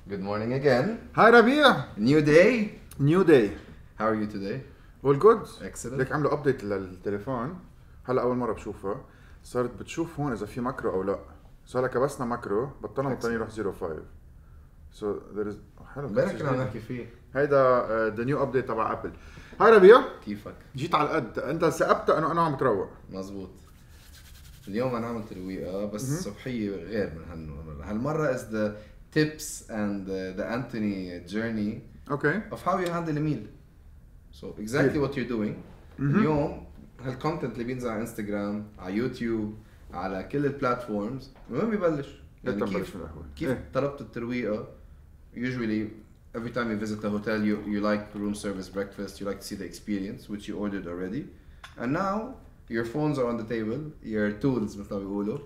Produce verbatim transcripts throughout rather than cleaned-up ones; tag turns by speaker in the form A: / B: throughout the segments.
A: Good morning again.
B: Hi ربيع.
A: New day.
B: New day.
A: How are you today?
B: All good.
A: Excellent.
B: ليك عملوا ابديت للتليفون هلا اول مره بشوفها، صارت بتشوف هون اذا في ماكرو او لا. صار لك كبسنا ماكرو بطلنا مضطرين نروح صفر خمسة. So there is حلو.
A: امبارح كنا عم نحكي فيه.
B: هيدا ذا نيو ابديت تبع ابل. هاي ربيع.
A: كيفك؟
B: جيت على القد، انت ثقبت انه انا عم تروق.
A: مزبوط. اليوم انا عملت ترويقه بس صبحيه غير من هالمره. هالمره is the tips and the, the Anthony journey
B: okay.
A: of how you handle a meal. So exactly what you're doing. اليوم هالكونتنت اللي بينزل على انستغرام، على يوتيوب، على كل البلاتفورمز، وين ببلش؟ يعني كيف كيف إيه؟ طلبت الترويقه. Usually every time you visit a hotel you you like room service breakfast, you like to see the experience which you ordered already. And now your phones are on the table, your tools مثل ما بيقولوا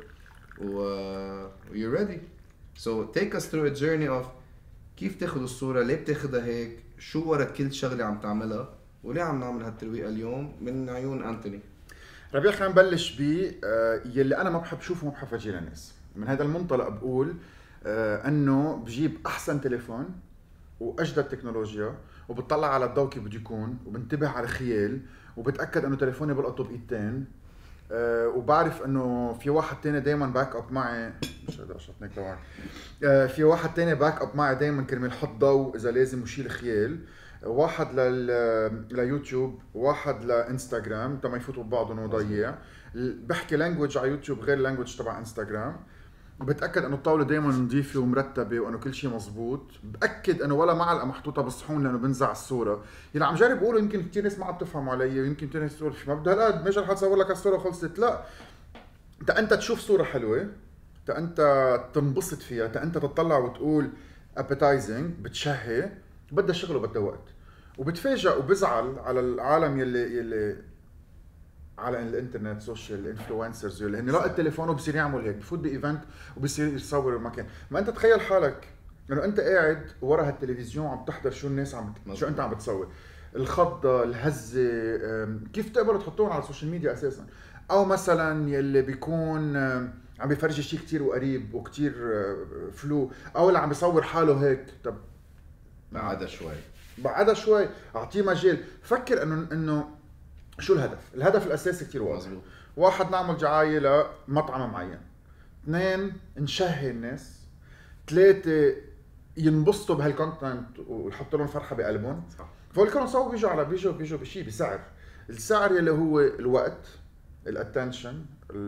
A: و you're ready. So take us through a journey of كيف تاخذ الصورة، ليه بتاخذها هيك، شو ورا كل شغلة عم تعملها، وليه عم نعمل هالترويقة اليوم من عيون أنتوني.
B: ربيع خلينا نبلش ب يلي أنا ما بحب شوفه وما بحب أفرجيه للناس. من هذا المنطلق بقول أنه بجيب أحسن تليفون وأجدد تكنولوجيا وبتطلع على الضوء كيف بده يكون وبنتبه على الخيال وبتأكد أنه تليفوني بلقطه بإيدتين. أه وبعرف انه في واحد تاني دايما باك اب معي، مش هذا شطنك طبعا. أه في واحد تاني باك اب معي دايما كرمال حط ضوء اذا لازم وشيل خيال. واحد لل ليوتيوب، واحد لانستغرام تما يفوتوا ببعضهم وضيع. بحكي لانجويج على يوتيوب غير لانجويج تبع انستغرام. بتاكد انه الطاوله دايما نظيفه ومرتبه وانه كل شيء مزبوط. باكد انه ولا معلقه محطوطه بالصحون لانه بنزع الصوره. يلي عم جرب اقوله يمكن كثير ناس ما عم تفهموا علي ويمكن كثير ناس تقول ما بدها هالقد ماشي رح اصور لك الصوره وخلصت. لا، انت انت تشوف صوره حلوه، انت انت تنبسط فيها، انت انت تطلع وتقول ابيتايزنج بتشهي، بدها شغل وبدها وقت. وبتفاجئ وبزعل على العالم يلي يلي على الانترنت سوشيال انفلونسرز اللي هن لا التليفون وبصير يعمل هيك، بفوت بايفنت وبصير يصور المكان. ما انت تخيل حالك انه انت قاعد ورا هالتلفزيون عم تحضر شو الناس عم بت... شو انت عم بتصور، الخضه، الهزه، كيف تقبلوا تحطوهم على السوشيال ميديا اساسا. او مثلا يلي بيكون عم بيفرجي شيء كتير وقريب وكتير فلو، او اللي عم بيصور حاله هيك. طب
A: بعدها شوي
B: بعدها شوي اعطيه مجال. فكر انه انه شو الهدف؟ الهدف الاساسي كتير واضح. واحد، نعمل دعايه لمطعم معين. اثنين، نشهي الناس. ثلاثه، ينبسطوا بهالكونتنت ونحط لهم فرحه بقلبهم. صح. فالكلهم سوا بيجوا على بيجوا بيجوا بشيء بسعر. السعر يلي هو الوقت، الاتنشن،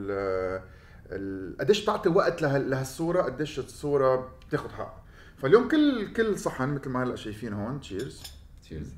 B: ال قديش تعطي وقت لهالصوره، قديش الصوره بتاخذ حقها. فاليوم كل كل صحن مثل ما هلا شايفين هون، تشيرز
A: تشيرز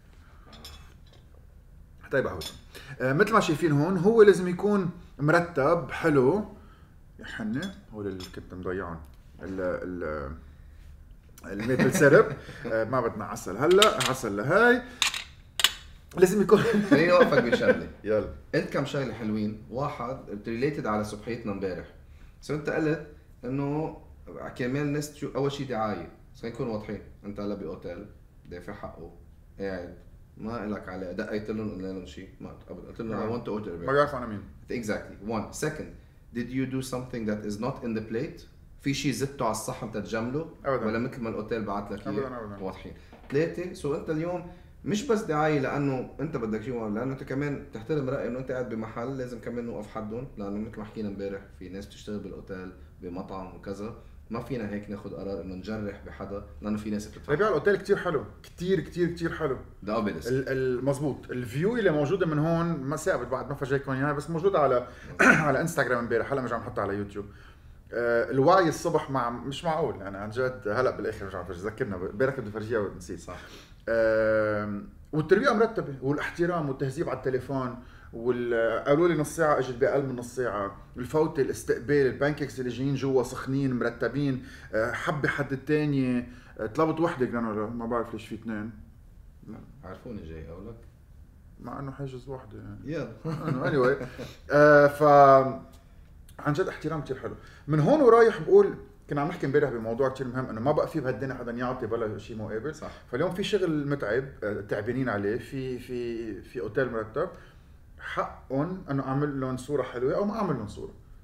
B: طيب قهوه. آه مثل ما شايفين هون هو لازم يكون مرتب حلو. يا حنه هول اللي كنت مضيعهم ال ال الميبل سيرب. آه ما بدنا عسل هلا، عسل لهاي لازم يكون.
A: خليني اوقفك بشغله.
B: يلا.
A: قلت كم شغله حلوين. واحد ريليتد على صبحيتنا امبارح. سو انت قلت انه كمان الناس تشوف اول شيء دعايه. خلينا نكون واضحين، انت هلا باوتيل دافع حقه، قاعد ما لك عليه، دقيت لهم قلنا لهم شيء ما قلت لهم I want to order.
B: ما بيعرفوا انا مين.
A: Exactly. One. Second, did you do something that is not in the plate? في شيء زدته على الصحن تتجمله ولا مثل ما الاوتيل بعت لك اياه؟ واضحين. ثلاثة، سو انت اليوم مش بس دعايه لانه انت بدك شيء، لانه انت كمان تحترم راي انه انت قاعد بمحل لازم كمان نوقف حدهم، لانه مثل ما حكينا امبارح في ناس بتشتغل بالاوتيل بمطعم وكذا، ما فينا هيك ناخذ قرار انه نجرح بحدا لانه في ناس بتدفع.
B: ربيع الاوتيل كتير حلو، كتير كتير كتير حلو.
A: ده ابلس
B: المضبوط. الفيو اللي موجوده من هون ما ثابت بعد ما فرجيكم اياها، بس موجوده على على انستغرام امبارح، هلا مش عم نحطها على يوتيوب. آه الوعي الصبح مع مش معقول يعني عن جد. هلا بالاخر مش عم فرجي، ذكرنا امبارح بدي فرجيها ونسيت. صح. آه والتربيه مرتبه والاحترام والتهذيب على التليفون. وقالوا لي نص ساعه، اجت باقل من نص ساعه. الفوت، الاستقبال، البانكيكس اللي جايين جوا سخنين مرتبين. حبه حد الثاني. طلبت وحده جرانولا، ما بعرف ليش في اثنين.
A: لا عرفوني جاي اقول لك
B: مع انه حاجز وحده يعني.
A: يلا
B: انه اني واي. ف عن جد احترام كثير حلو. من هون ورايح بقول كنا عم نحكي امبارح بموضوع كثير مهم، انه ما بقى في بهالدنيا حدا يعطي بلا شيء مقابل. صح. فاليوم في شغل متعب، تعبانين عليه، في في في اوتيل مرتب، حقهم انه اعمل لهم صوره حلوه او ما اعمل لهم صوره.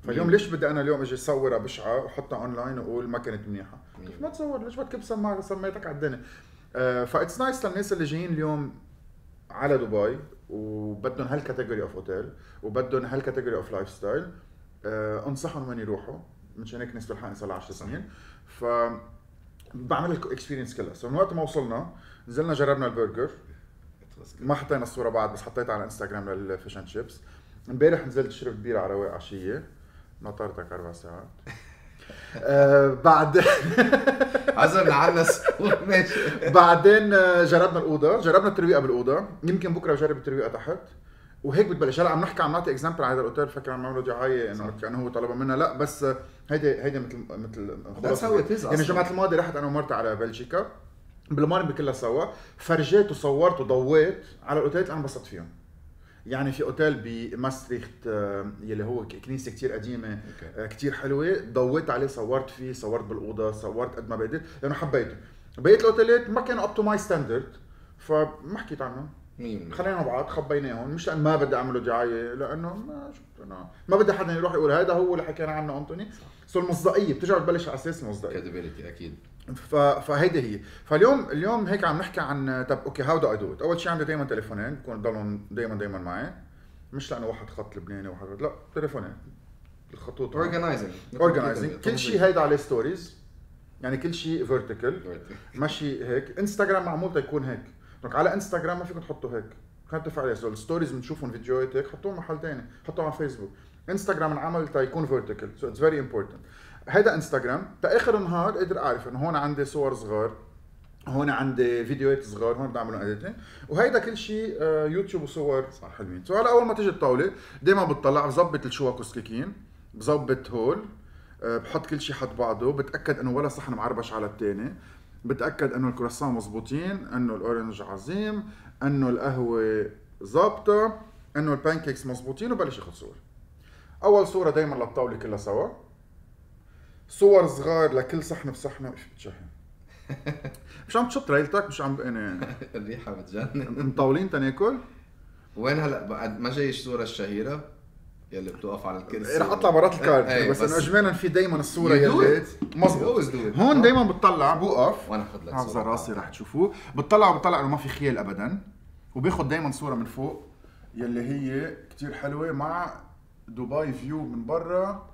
B: فاليوم ليش بدي انا اليوم اجي صورها بشعه وحطها اونلاين واقول ما كانت منيحه؟ كيف ما تصور؟ ليش بدك سماعه سميتك على الدنيا؟ آه فايتس نايس للناس اللي جايين اليوم على دبي وبدهم هالكاتيجوري اوف اوتيل وبدهم هالكاتيجوري اوف لايف ستايل، آه انصحهم وين يروحوا. مشان هيك نسبه الحقني صار لها عشر سنين، ف بعمل لكم اكسبيرينس كلها. سو من وقت ما وصلنا نزلنا جربنا البرجر، ما حطينا الصوره بعد بس حطيتها على انستغرام للفيش اند شيبس. امبارح نزلت شربت بيره على رواق عشيه، نطرتك اربع ساعات. آه بعد
A: عزمنا عنا ماشي.
B: بعدين جربنا الاوضه، جربنا الترويقه بالاوضه، يمكن بكره بجرب الترويقه تحت وهيك بتبلش. هلا عم نحكي عم نعطي اكزامبل على هذا الاوتيل، فكر عم نعمله دعايه انه كانه هو طلبها منا، لا بس هيدي هيدي مثل مثل
A: خلاص
B: يعني الجمعه الماضيه رحت انا ومرتي على بلجيكا بالمارن بكلها سوا، فرجيت وصورت وضويت على الاوتيلات اللي انا انبسطت فيهم. يعني في اوتيل بماستريخت يلي هو كنيسه كتير قديمه كتير حلوه، ضويت عليه صورت فيه، صورت بالاوضه، صورت قد ما بديت لانه حبيته. بقيه الاوتيلات ما كانوا اب تو ماي ستاندرد فما حكيت عنهم، خلينا مع بعض خبيناهم، مش لان ما بدي اعمله دعايه، لانه ما شفت انا ما بدي حدا يروح يقول هذا هو اللي حكينا عنه انطوني. سو المصداقيه بترجع تبلش على اساس المصداقيه
A: كريديبيليتي اكيد.
B: ف... فهيدي هي. فاليوم اليوم هيك عم نحكي عن طب اوكي هاو دو اي دو ات. اول شيء عندي دائما تليفونين بكون ضلهم دائما دائما معي، مش لانه واحد خط لبناني وواحد لا تليفونين الخطوط
A: اورجنايزنج
B: اورجنايزنج كل شيء هيدا عليه ستوريز، يعني كل شيء فيرتيكال ماشي هيك. انستغرام معمول تيكون هيك، دونك على انستغرام ما فيكم تحطوا هيك، خلينا نتفق عليه. سو الستوريز بنشوفهم فيديوهات هيك حطوهم محل ثاني، حطوهم على فيسبوك. انستغرام انعمل تيكون فيرتيكال، سو اتس فيري امبورتنت. هيدا انستغرام تا اخر النهار قدر اعرف انه هون عندي صور صغار، هون عندي فيديوهات صغار، هون بدي اعملهم اديتنج، وهيدا كل شيء يوتيوب وصور صح حلوين. سو هلا اول ما تيجي الطاوله دائما بتطلع بظبط الشوك والسكاكين، بظبط هول، بحط كل شيء حد بعضه، بتاكد انه ولا صحن معربش على الثاني، بتاكد انه الكرواسون مزبوطين، انه الاورنج عظيم، انه القهوه ظابطه، انه البانكيكس مزبوطين، وبلش اخذ صور. اول صوره دائما للطاوله كلها سوا، صور صغار لكل صحن بصحنه. ايش بتشهي مش عم تشط ريلتك، مش عم يعني
A: الريحه بتجنن.
B: مطولين تناكل.
A: وين هلا بعد ما جاي الصوره الشهيره يلي بتوقف على الكرسي؟
B: رح اطلع برات الكارد
A: ايه
B: بس, بس انه اجمالا في دائما الصوره
A: يلي
B: مظبوط هون دائما بتطلع بوقف
A: وانا اخذ لك
B: صوره راسي رح تشوفوه، بتطلع وبتطلع انه ما في خيال ابدا، وبياخذ دائما صوره من فوق يلي هي كتير حلوه مع دبي فيو من برا.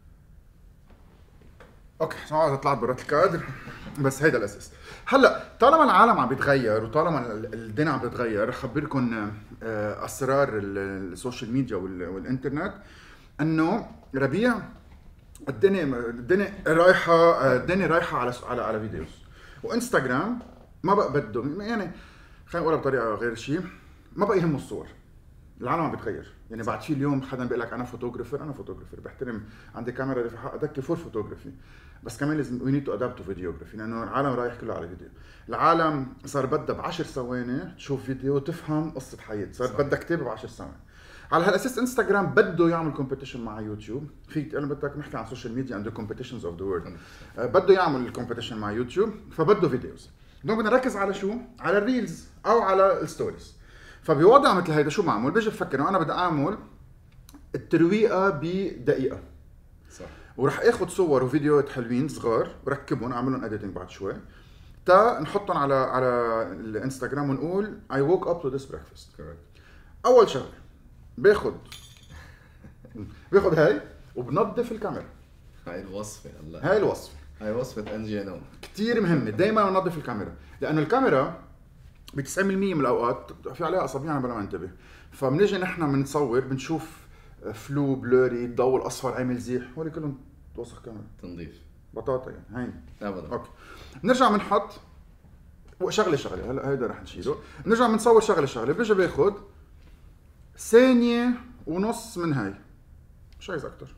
B: اوكي سمعوا طلعت برات الكادر بس هيدا الاساس. هلا طالما العالم عم بيتغير وطالما الدنيا عم بتتغير، رح خبركم اسرار السوشيال ميديا والانترنت. انه ربيع الدنيا الدنيا رايحه الدنيا رايحه على على على فيديوز وانستغرام. ما بقى بده يعني خلينا نقولها بطريقه غير شيء، ما بقى يهمه الصور. العالم عم بيتغير، يعني بعد في اليوم حدا بيقول لك انا فوتوغرافر، انا فوتوغرافر بحترم، عندي كاميرا اللي في حق ادكي فور فوتوغرافي، بس كمان لازم وي نيد تو ادابت تو فيديوغرافي، لانه العالم رايح كله على فيديو. العالم صار بدها بعشر ثواني تشوف فيديو تفهم قصه حياه، صار بدها كتاب بعشر ثواني. على هالاساس انستغرام بده يعمل كومبيتيشن مع يوتيوب. في انا بدك نحكي عن السوشيال ميديا اند كومبيتيشنز اوف ذا وورلد، بده يعمل الكومبيتيشن مع يوتيوب، فبده فيديوز. دونك بدنا نركز على شو؟ على الريلز او على الستوريز. فبوضع مثل هيدا شو معمول؟ بيجي بفكر انه انا بدي اعمل الترويقه بدقيقه
A: صح،
B: وراح اخذ صور وفيديوهات حلوين صغار وركبهم اعملهم اديتنج بعد شوي تا نحطهم على على الانستغرام ونقول I woke up to this breakfast.
A: correct.
B: اول شغله باخذ باخذ هاي وبنظف الكاميرا.
A: هاي الوصفه الله،
B: هاي الوصفه
A: هاي وصفه انجينو
B: كثير مهمه. دائما ننظف الكاميرا، لانه الكاميرا ب تسعين بالمية من الاوقات في عليها اصابيع بلا ما ننتبه. فبنيجي نحن بنصور بنشوف فلو بلوري، الضوء الاصفر عامل زيح، هول كلهم توسخ كاميرا
A: تنظيف
B: بطاطا يعني هين
A: ابدا.
B: اوكي نرجع بنحط شغله شغله. هلا هيدا رح نشيله. نرجع بنصور شغله شغله. بيجي باخذ ثانيه ونص من هاي، مش عايز اكتر،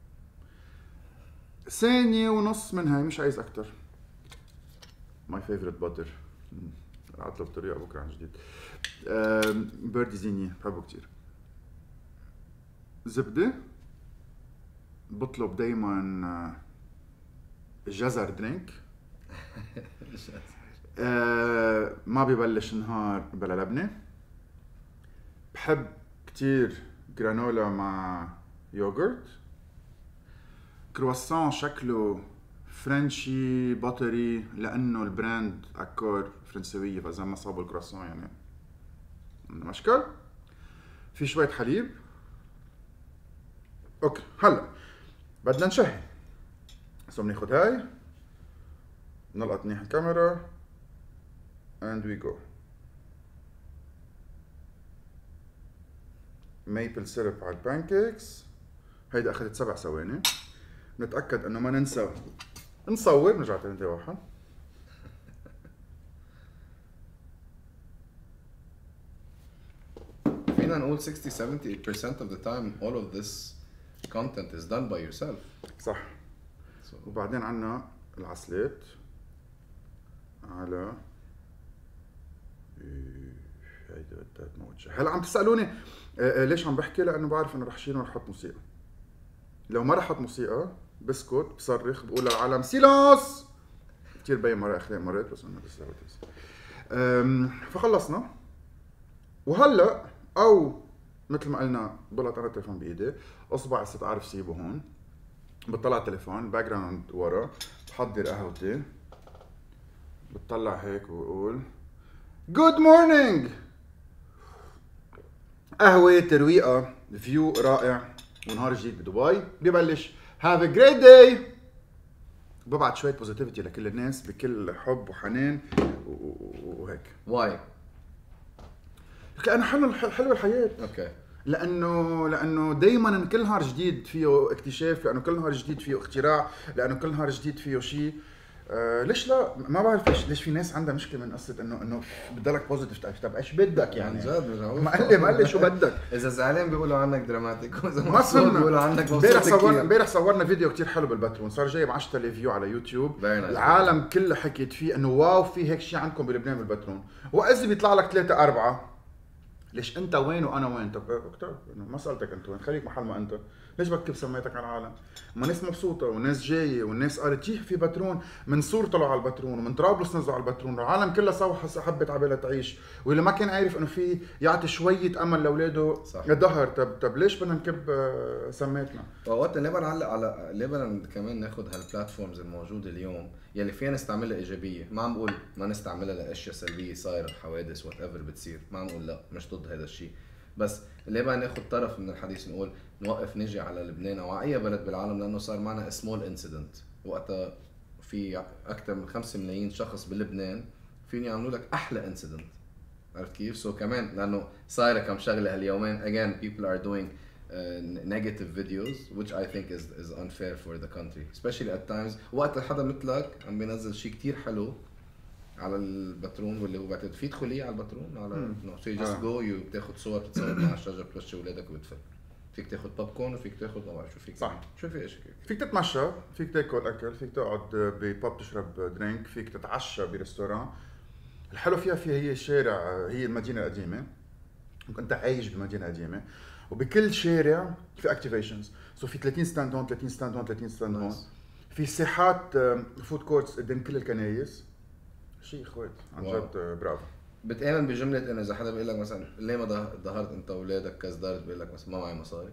B: ثانيه ونص من هاي مش عايز اكتر. ماي فيفورت باتر اطلب طريقه بكره عن جديد. بيردي زيني بحبه كتير. زبده بطلب دايما جزر درينك. أه ما ببلش نهار بلا لبنه. بحب كتير جرانولا مع يوغورت. كرواسون شكله فرنشي بطري لانه البراند اكور فرنسويه، فاذا ما صابوا الكرواسون يعني مشكل. في شويه حليب. اوكي هلا بدنا نشهي، سو بناخذ هاي نلقط منيح الكاميرا and we go. ميبل سيرب على البانكيكس. هيدا اخذت سبع ثواني. نتاكد انه ما ننسى نصور. نرجع تاني واحد.
A: فينا نقول sixty to seventy percent of the time all of this content is done by yourself.
B: صح. so. وبعدين عنا العسلات على هيدا بدها تموت. هلا عم تسالوني ليش عم بحكي؟ لانه بعرف انه رح شيل ورح احط موسيقى. لو ما رح احط موسيقى بسكت بصرخ بقول للعالم سيلانس. كثير بين مرة اخذ مرات بس انا بس فخلصنا. وهلا او مثل ما قلنا بلط انا التليفون بايدي، اصبع الست عارف سيبه هون، بطلع التليفون باك جراوند ورا، بحضر قهوتي، بتطلع هيك وبقول جود مورنينج. قهوه ترويقه فيو رائع ونهار جديد بدبي ببلش. هاف ا جريت داي. ببعت شويه بوزيتيفيتي لكل الناس بكل حب وحنان وهيك.
A: واي؟
B: لانه حلو حلو الحياه.
A: اوكي.
B: لانه لانه دائما كل نهار جديد فيه اكتشاف، لانه كل نهار جديد فيه اختراع، لانه كل نهار جديد فيه شيء. آه ليش لا؟ ما بعرف ليش ليش في ناس عندها مشكله من قصه انه انه بضلك بوزيتيف. طب ايش بدك يعني؟
A: عن جد
B: ما قال لي ما قال لي شو بدك.
A: اذا زعلان بيقولوا عنك دراماتيك، واذا
B: ما صرنا
A: بيقولوا عنك
B: امبارح صورنا امبارح صورنا فيديو كتير حلو بالباترون، صار جايب عشرة آلاف فيو على يوتيوب. العالم كله حكيت فيه انه واو في هيك شيء عندكم بلبنان بالباترون. واذا بيطلع لك ثلاثة أربعة ليش انت وين وانا وين؟ طب اكتب ما سالتك انت وين، خليك محل ما انت. ليش بكتب سميتك على العالم؟ ما ناس مبسوطه وناس جايه والناس قالت يح في باترون، من صور طلعوا على الباترون ومن طرابلس نزلوا على الباترون، العالم كلها صوحه حبت عبالها تعيش، واللي ما كان عارف انه في يعطي شويه امل لاولاده ظهر. طب طب ليش بدنا نكب سميتنا؟
A: وقت ليه بنعلق على ليه بدنا كمان ناخذ هالبلاتفورمز الموجوده اليوم يلي فينا نستعملها ايجابيه. ما عم بقول ما نستعملها لاشياء سلبيه صايره، حوادث وات ايفر بتصير، ما عم بقول لا مش ضد هذا الشيء، بس ليه بقى ناخذ طرف من الحديث نقول نوقف نجي على لبنان او على اي بلد بالعالم لانه صار معنا سمول انسيدنت. وقتها في اكثر من خمسة ملايين شخص بلبنان فين يعملوا لك احلى انسيدنت. عرفت كيف؟ سو so كمان لانه صايره كم شغله هاليومين again people are doing uh, negative videos which I think is is unfair for the country especially at times. وقت حدا مثلك عم بينزل شيء كتير حلو على الباترون واللي هو بعتقد في تدخليه على الباترون على نو سو جاست جو يو بتاخذ صور بتصور مع الشجره بتوشي اولادك وبتفل. فيك تاخذ بوب كورن وفيك تاخذ ما بعرف شو فيك.
B: صح.
A: شو في ايش
B: فيك تتمشى، فيك تاكل اكل، فيك تقعد بباب تشرب درينك، فيك تتعشى بريستوران. الحلو فيها فيها هي شارع، هي المدينه القديمه، انت عايش بمدينه قديمه وبكل شارع في اكتيفيشنز. سو في ثلاثين ستاند هون ثلاثين ستاند هون ثلاثين ستاند هون. في ساحات فود كورتس قدام كل الكنايس. شيء اخوات عن جد برافو.
A: بتآمن بجمله انه اذا حدا بيقول لك مثلا ليه ما ظهرت انت واولادك كزدارت، بيقول لك مثلا ما معي مصاري،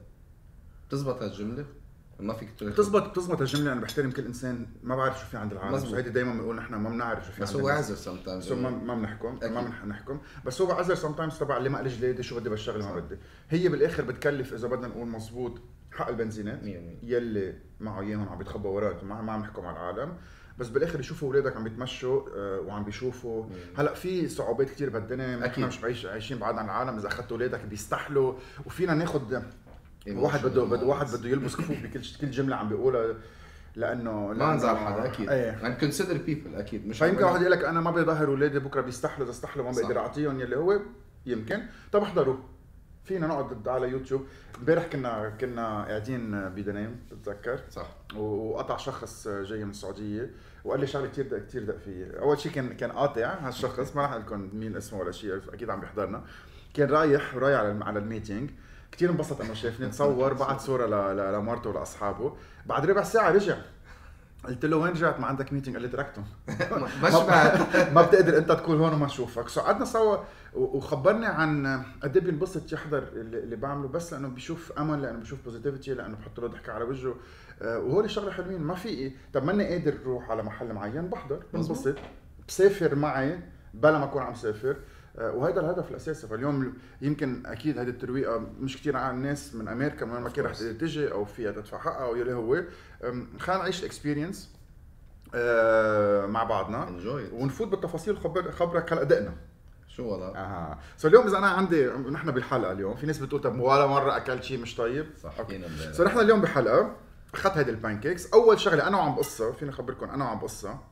A: بتزبط هالجمله؟ ما فيك تقول
B: بتزبط بتزبط هالجمله. انا بحترم كل انسان، ما بعرف شو في عند العالم، بس هيدي دائما بنقول نحن ما بنعرف شو في عند
A: الناس، بس هو عذر سم تايمز،
B: سو ما ما بنحكم ما بنحكم بس هو عذر سم تايمز تبع اللي ما قال جلادي شو بدي بشتغل ما بدي. هي بالاخر بتكلف اذا بدنا نقول مزبوط حق البنزينات يلي معه اياهم عم بيتخبوا وراك، ما ما عم نحكم على العالم، بس بالاخر يشوفوا اولادك عم بيتمشوا وعم بيشوفوا. هلا في صعوبات كثير بالدنيا، نحن مش بعيش عايشين بعاد عن العالم. اذا اخذت اولادك بيستحلوا وفينا ناخذ واحد بده بده واحد بده يلبس كفوف بكل كل جمله عم بيقولها، لانه
A: ما نزعل حدا اكيد ايه. and consider people اكيد. مش
B: فيمكن واحد يقول لك انا ما بظهر اولادي بكره بيستحلوا، اذا استحلوا ما بقدر اعطيهم يلي هو يمكن. طب احضروا فينا نقعد على يوتيوب. امبارح كنا كنا قاعدين بدنيم بتذكر
A: صح،
B: وقطع شخص جاي من السعوديه وقال لي شغله كثير دق كثير دق فيي. اول شيء كان كان قاطع هالشخص، ما راح اقول لكم مين اسمه ولا شيء، اكيد عم بيحضرنا. كان رايح رايح على على الميتينج، كثير انبسط انه شافني، تصور بعت صوره لمرته ولاصحابه. بعد ربع ساعه رجع قلت له وين رجعت؟ ما عندك ميتينج؟ قال لي تركتهم.
A: مش بعد
B: ما بتقدر انت تكون هون وما اشوفك. سو قعدنا سوا وخبرني عن قد ايه بينبسط يحضر اللي بعمله، بس لانه بيشوف امل، لانه بيشوف بوزيتيفيتي، لانه بحط له ضحكه على وجهه. وهول الشغله حلوين. ما في إيه. طب ماني قادر اروح على محل معين، بحضر بنبسط، بسافر معي بلا ما اكون عم سافر. وهذا الهدف الاساسي. فاليوم يمكن اكيد هذه الترويقه مش كتير على الناس من امريكا من ما كان رح تجي او فيها تدفع حقها او يلي هو. خلينا نعيش الاكسبيرينس مع بعضنا ونفوت بالتفاصيل. خبر خبرك هلا دقنا
A: شو والله.
B: اها سو اليوم اذا انا عندي نحن بالحلقه اليوم في ناس بتقول طب ولا مره اكلت شيء مش طيب.
A: صح.
B: سو نحن اليوم بحلقه اخذت هيدي البانكيكس. اول شغله انا وعم بقصها، فيني اخبركم انا وعم بقصها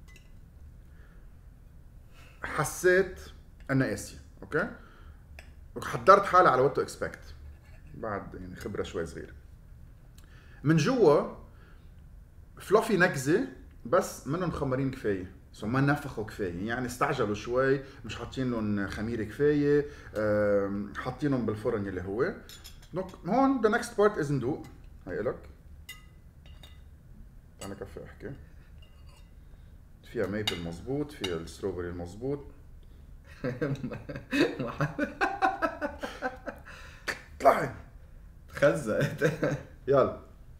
B: حسيت انها قاسيه. اوكي وحضرت حالي على وات تو اكسبكت بعد يعني خبره شوي صغيره. من جوا فلوفي نكزه بس منهم مخمرين كفايه، سو ما نفخوا كفايه، يعني استعجلوا شوي، مش حاطين لهم خميره كفايه، حاطينهم بالفرن اللي هو. دونك هون ذا نكست بارت از ندوق. هي لك انا كفي احكي. فيها ميبل مزبوط، فيها الستروبري المزبوط. طلعي
A: تخزقت.
B: يلا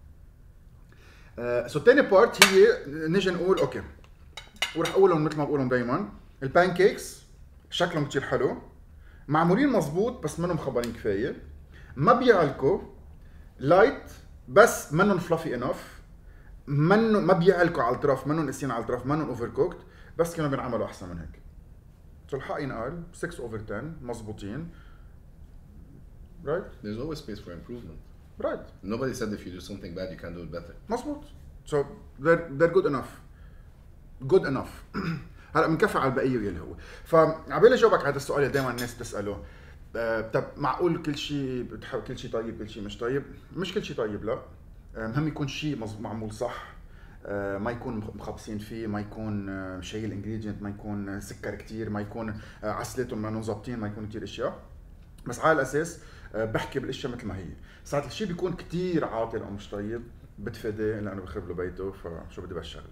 B: سو الثاني بارت هي نجي نقول اوكي، ورح اقولهم مثل ما بقولهم دايما. البانكيكس شكلهم كتير حلو، معمولين مزبوط بس منهم خبرين كفايه، ما بيعلكوا، لايت بس منهم فلافي انف، منهم ما بيعلكوا على الطرف، منهم قاسيين على الطرف، منهم اوفر كوكت، بس كانوا بينعملوا احسن من هيك. سو الحق ينقال ستة اوفر عشرة مزبوطين. Right?
A: There's always space for improvement.
B: Right.
A: Nobody said if you do something bad you can do it better.
B: مزبوط. So they're they're good enough. Good enough. هلا بنكفي على البقيه يلي هو. فعبالي اجاوبك على هذا السؤال اللي دائما الناس بتساله. أه طب معقول كل شيء بتحب كل شيء طيب كل شيء مش طيب؟ مش كل شيء طيب لا. مهم يكون شيء معمول صح، أه ما يكون مخبصين فيه، ما يكون أه شايل انجريدينت، ما يكون سكر كتير، ما يكون أه عسلتهم ما ظابطين، ما يكون كتير اشياء. بس على الاساس أه بحكي بالاشياء مثل ما هي. ساعات الشيء بيكون كتير عاطل او مش طيب بتفاديه لانه بخرب له بيته، فشو بدي بهالشغله.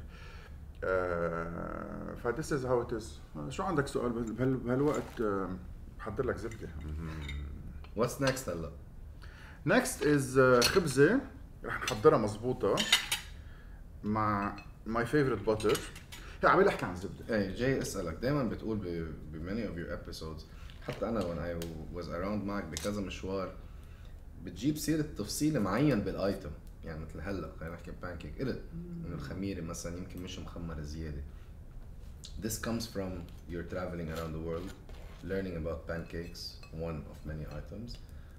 B: Uh, ف this is how it is. شو عندك سؤال بهالوقت؟ بحضر لك زبدة.
A: What's next هلا؟
B: Next is uh, خبزة رح نحضرها مزبوطة مع my favorite butter. هي عم احكي عن الزبدة.
A: ايه جاي اسألك، دايما بتقول ب many of your episodes، حتى أنا when I was around معك بكذا مشوار بتجيب سيرة تفصيل معين بالايتم. يعني مثل هلا خلينا نحكي بانكيك قلت انه الخميره مثلا يمكن مش مخمره زياده. This comes from your traveling around the world, learning about pancakes, one of many items.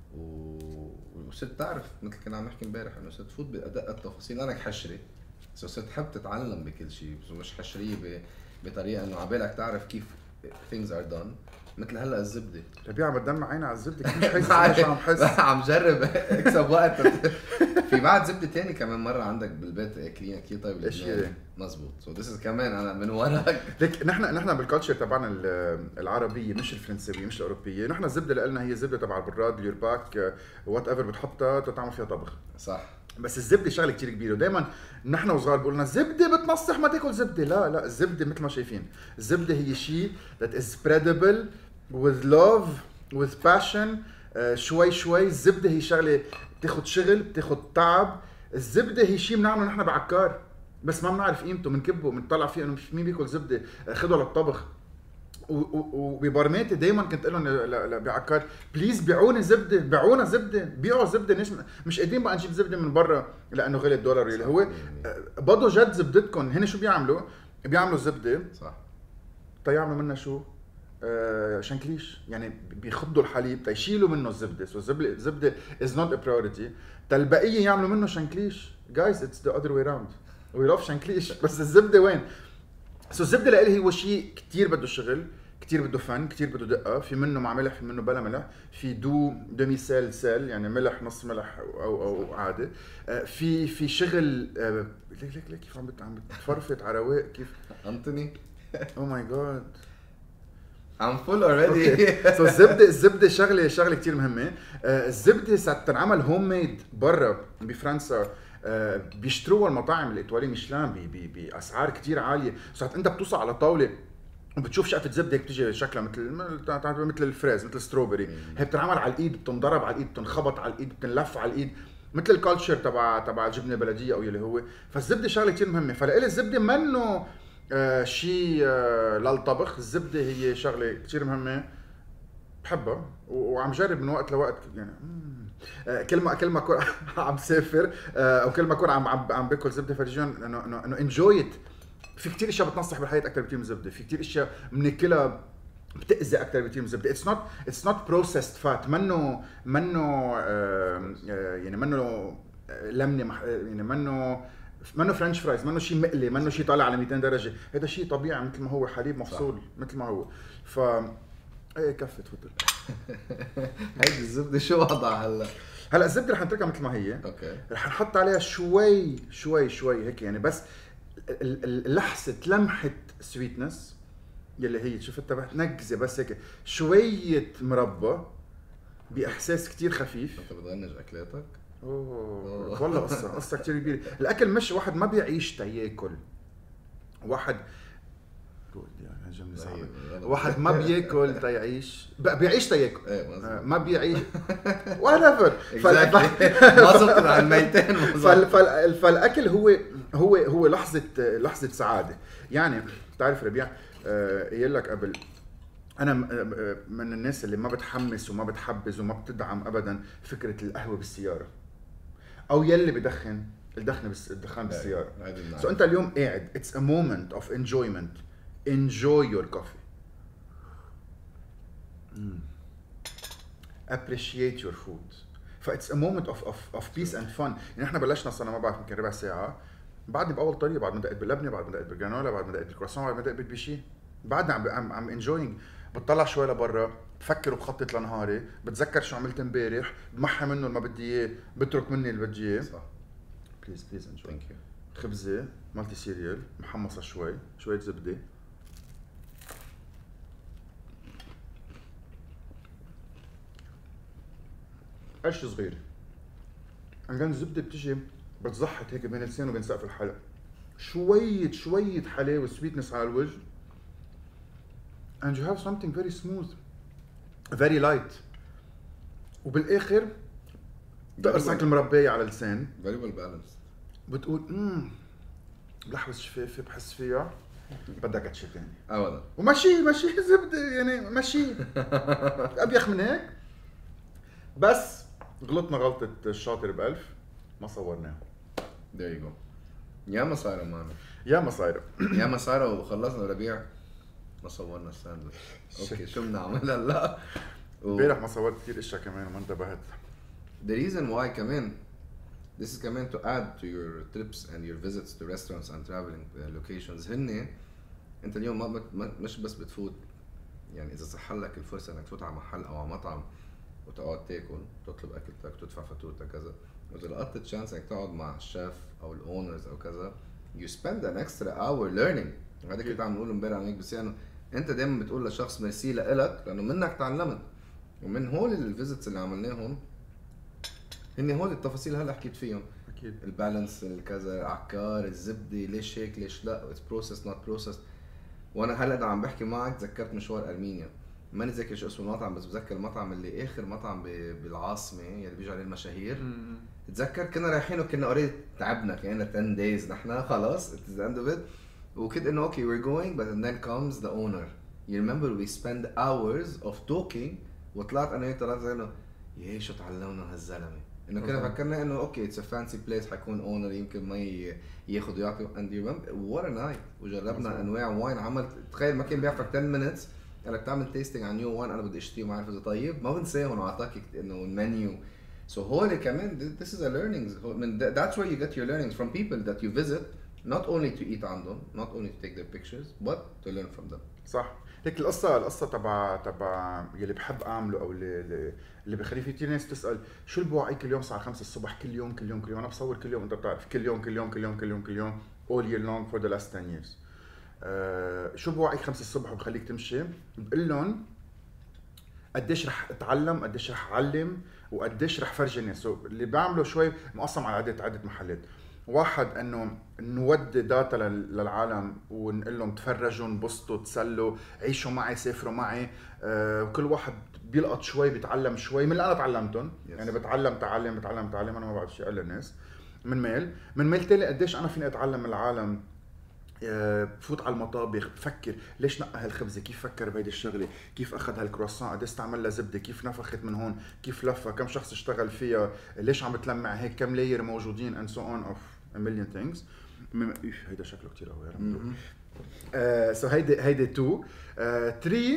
A: وصرت تعرف مثل كنا عم نحكي امبارح انه صرت تفوت بادق التفاصيل. انا حشري سو صرت تحب تتعلم بكل شيء، مش حشريه بطريقه انه عبالك تعرف كيف things are done. مثل هلا الزبده.
B: طيب يا عم بدمع عيني على الزبده كيف مش حاسس عم حس
A: عم جرب اكسب وقت. في بعد زبده تاني كمان مره عندك بالبيت اكلين كثير طيب
B: لبنان
A: مزبوط. سو ذس از كمان انا من وراك.
B: ليك نحن نحن بالكالتشر تبعنا العربيه مش الفرنسيه مش الاوروبيه، نحن الزبده اللي قلنا هي الزبده تبع البراد اليرباك وات ايفر بتحطها تتعمل فيها طبخ.
A: صح.
B: بس الزبده شغله كتير كبيره، ودائما نحن وصغار بقولنا الزبده بتنصح ما تاكل زبده. لا لا الزبده مثل ما شايفين الزبده هي شيء that is spreadable with love with passion. uh, شوي شوي الزبده هي شغله بتاخد شغل بتاخد تعب. الزبده هي شيء بنعمله نحن بعكار بس ما بنعرف قيمته، بنكبه بنطلع فيه انه مين بياكل زبده خذوا للطبخ. وببرماتي دائما كنت اقول لهم بعكار بليز بيعوني زبده، بيعونا زبده، بيعوا زبده. مش مش قادرين بقى نجيب زبده من برا لانه غلي الدولار اللي هو بدو جد زبدتكم. هن شو بيعملوا؟ بيعملوا زبده صح تيعملوا منها شو؟ آه شنكليش، يعني بيخضوا الحليب تيشيلوا منه الزبده. سو الزبده الزبده از نوت ا برايورتي، البقيه يعملوا منه شنكليش. جايز اتس ذا اذر واي راوند، وي لاف شنكليش بس الزبده وين؟ سو الزبده لإلي هو شيء كتير بده شغل، كتير بده فن، كتير بده دقه. في منه مع ملح، في منه بلا ملح، في دو دمي سيل سيل يعني ملح نص ملح او او عادي. في في شغل ليك ليك ليك كيف عم عم بتفرفط على رواق كيف
A: انتوني.
B: او ماي جاد
A: I'm full already.
B: سو الزبده الزبده شغله شغله كتير مهمه. الزبده ساعه تنعمل هوم ميد برا بفرنسا آه بيشتروها المطاعم الايطاليه ميشلان باسعار كتير عاليه. ساعات انت بتوصل على طاوله وبتشوف شقفه زبده هيك بتيجي شكلها مثل مثل الفريز مثل الستروبري، هي بتنعمل على الايد، بتنضرب على الايد، بتنخبط على الايد، بتنلف على الايد مثل الكالتشر تبع تبع الجبنه البلديه او يلي هو. فالزبده شغله كثير مهمه. فلإلي الزبده منه آه شيء آه للطبخ، الزبده هي شغله كثير مهمه بحبها وعم جرب من وقت لوقت يعني. آه كل ما كل ما اكون عم سافر آه او كل ما اكون عم عم, عم باكل زبده فرجيهم انه انه انه انجوي ات. في كتير اشياء بتنصح بالحياه اكثر بكثير من الزبده، في كتير اشياء بناكلها بتاذي اكثر بكثير من الزبده. اتس نوت اتس نوت بروسيسد فات، منه منه آه يعني منه لمنه يعني منه منه فرنش فرايز، منه شيء مقلي، منه شيء طالع على مئتين درجه، هذا شيء طبيعي مثل ما هو، حليب مفصول مثل ما هو. ف ايه كفت تفضل.
A: هيدي الزبده شو وضعها هلا؟
B: هلا الزبده رح نتركها مثل ما هي،
A: اوكي
B: رح نحط عليها شوي شوي شوي هيك يعني، بس لحظه لمحه سويتنس يلي هي شفتها بتنقزه بس هيك شويه مربى باحساس كتير خفيف.
A: انت بتغنج اكلاتك؟
B: اوه والله قصه قصه كتير كبيره. الاكل مش واحد ما بيعيش تياكل، واحد واحد ما بياكل تيعيش، بيعيش تياكل ما بيعيش whatever.
A: ما زبط عن ميتين.
B: فالاكل هو هو هو لحظه لحظه سعاده يعني. بتعرف ربيع يقول لك قبل، انا من الناس اللي ما بتحمس وما بتحبذ وما بتدعم ابدا فكره القهوه بالسياره او يلي بدخن الدخن بس الدخان بالسياره. سو انت اليوم قاعد it's a moment of enjoyment, enjoy your coffee, mm. appreciate your food. ف it's a moment of of of peace and fun. يعني احنا بلشنا صرنا ما بعرف يمكن ربع ساعه، بعدني باول طريقه، بعد ما دقيت باللبنه، بعد ما دقيت بالجرانولا، بعد ما دقيت بالكرواسون، بعد ما دقيت بالبيشي، بعدنا عم عم عم انجوينج. بتطلع شوي لبرا، بفكر وبخطط لنهاري، بتذكر شو عملت امبارح، بمحى منه اللي ما بدي اياه، بترك مني اللي بدي اياه.
A: صح.
B: بليز بليز انجوي.
A: ثانك يو.
B: خبزه مالتي سيريال محمصه شوي، شويه زبده، قرش صغير. عندنا الزبده بتجي بتزحط هيك بين اللسان وبين سقف الحلق، شويه شويه حلاوه سويتنس على الوجه، and you have something very smooth very light. وبالاخر تقرصك المربيه على اللسان
A: very well balanced.
B: بتقول امم لحظه شفافه بحس فيها بدك شيء ثاني
A: ابدا.
B: وماشي ماشي زبده يعني ماشي ابيخ من هيك. بس غلطنا غلطه الشاطر بألف، ما صورناها.
A: there you go. يا ما صايره معنا،
B: يا ما صايره
A: يا ما صايره. وخلصنا ربيع ما صورنا الساندويتش. اوكي شو بنعمل هلا؟
B: امبارح ما صورت كثير اشياء كمان وما انتبهت.
A: The reason why كمان this is كمان to add to your trips and your visits to restaurants and traveling locations. هن انت اليوم ما, ما مش بس بتفوت يعني اذا صح لك الفرصه انك تفوت على محل او على مطعم وتقعد تاكل، تطلب اكلتك، تدفع فاتورتك كذا، واذا لقطت تشانس انك تقعد مع الشيف او الاونرز او كذا you spend an extra hour learning. هذا كنت عم نقول امبارح عنك، بس يعني انت دائما بتقول للشخص ميرسي لك لانه منك تعلمت. ومن هول الفيزيتس اللي عملناهم هن هول التفاصيل هلا حكيت فيهم
B: اكيد.
A: البالانس الكذا عكار الزبده ليش هيك ليش لا، اتس بروسيس نوت بروسيس. وانا هلا عم بحكي معك تذكرت مشوار ارمينيا، ماني ذاكر شو اسمه المطعم بس بتذكر المطعم اللي اخر مطعم بالعاصمه اللي بيجي عليه المشاهير. تذكر كنا رايحين وكنا اوريدي تعبنا كنا عشرة دايز نحن خلاص اتس ذا اند اوف ات، وكنت انه اوكي وير جوينج but then comes the owner. You remember we spend hours of talking وطلعت انا وياه طلعت انه يا شو تعلمنا هالزلمه، انه كنا فكرنا انه اوكي اتس ا فانسي بليس حيكون اونر يمكن ما ياخذ ويعطي and you remember what a night. وجربنا انواع واين، عملت تخيل ما كان بيعرفك عشر minutes قالك تعمل تيستينج عن نيو واين انا بدي اشتريه وما عارف اذا طيب، ما بنساهم واعطاك انه المنيو. So هول كمان this is a learnings. That's where you get your learnings from people that you visit, not only to eat عندهم, not only to take their pictures, but to learn from them.
B: صح. هيك القصة القصة تبع تبع يلي بحب اعمله او اللي اللي بخلي في كثير ناس تسأل شو اللي بوعي كل يوم الساعة خمسة الصبح كل يوم كل يوم كل يوم. انا بصور كل يوم، انت بتعرف كل يوم كل يوم كل يوم كل يوم كل يوم all year long for the last ten years. آه شو بوعيك خمسة الصبح وبخليك تمشي؟ بقول لهم قديش رح اتعلم، قديش رح اعلم، وقديش رح فرجي الناس. اللي بعمله شوي مقسم على عدة عدة محلات. واحد انه نودي داتا للعالم ونقول لهم تفرجوا انبسطوا تسلوا عيشوا معي سافروا معي، آه وكل واحد بيلقط شوي بيتعلم شوي من اللي انا تعلمتهم. yes. يعني بتعلم تعلم بتعلم تعلم انا ما بعرف شيء اقل الناس. من ميل من ميل تاني قديش انا فيني اتعلم من العالم، بفوت على المطابخ بفكر ليش نقى هالخبزه، كيف فكر بهيدي الشغله، كيف اخذ هالكرواسون، قد استعمل لها زبده، كيف نفخت من هون، كيف لفها، كم شخص اشتغل فيها، ليش عم بتلمع هيك، كم لاير موجودين and so on of a million things. هيدا شكله كتير قوي يا رب. سو هيدي هيدي تو. ثلاثة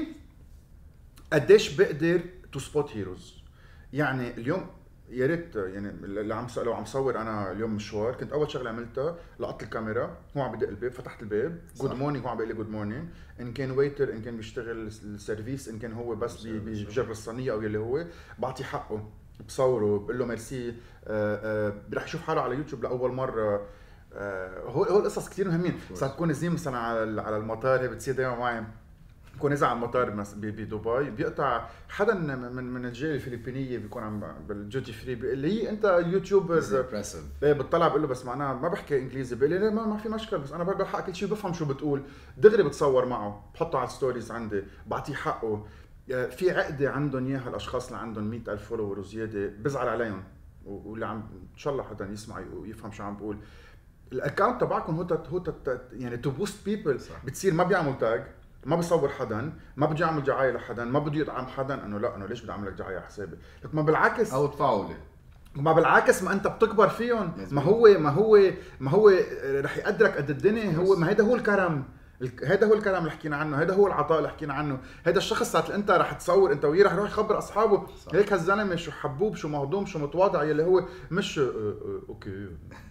B: قديش بقدر تو سبوت هيروز. يعني اليوم يا ريت يعني اللي عم لو عم صور انا اليوم مشوار، كنت اول شغله عملتها لقطت الكاميرا، هو عم بدق الباب، فتحت الباب، جود مورنينغ، هو عم بيقول لي جود مورنينغ، ان كان ويتر، ان كان بيشتغل السيرفيس، ان كان هو بس بيجرب الصينيه او يلي هو، بعطي حقه، بصوره، بقول له ميرسي. رح يشوف حاله على يوتيوب لاول مره. هو هو القصص كثير مهمين. ساعات تكون زين مثلا على على المطار، هي بتصير دائما معي، بكون نزل على المطار بدبي، بيقطع حدا من من الجاليه الفلبينيه بيكون عم بالجوتي فري، اللي هي انت يوتيوبر ايه، بتطلع بقول له بس معناها ما بحكي انجليزي، بقول لي ما, ما في مشكله، بس انا بلحق كل شيء، بفهم شو بتقول، دغري بتصور معه، بحطه على الستوريز عندي، بعطيه حقه. في عقده عندهم اياها الاشخاص اللي عندهم مئة ألف فولور وزياده، بزعل عليهم، واللي عم ان شاء الله حدا يسمع ويفهم شو عم بقول. الاكونت تبعكم هو هو يعني تو بوست بيبل، بتصير ما بيعمل تاج، ما بيصور حدا، ما بده يعمل دعايه لحدا، ما بده يدعم حدا، انه لا انه ليش بدي اعمل لك دعايه على حسابي، لك ما بالعكس،
A: او تفاعلي،
B: ما بالعكس، ما انت بتكبر فيهم، ما هو ما هو ما هو رح يقدرك قد الدنيا. هو ما هيدا هو الكرم، هيدا هو الكلام اللي حكينا عنه، هيدا هو العطاء اللي حكينا عنه. هيدا الشخص ساعه انت رح تصور انت وياه، رح يروح يخبر اصحابه صح. هيك هالزلمه شو حبوب، شو مهضوم، شو متواضع، يلي هو مش اوكي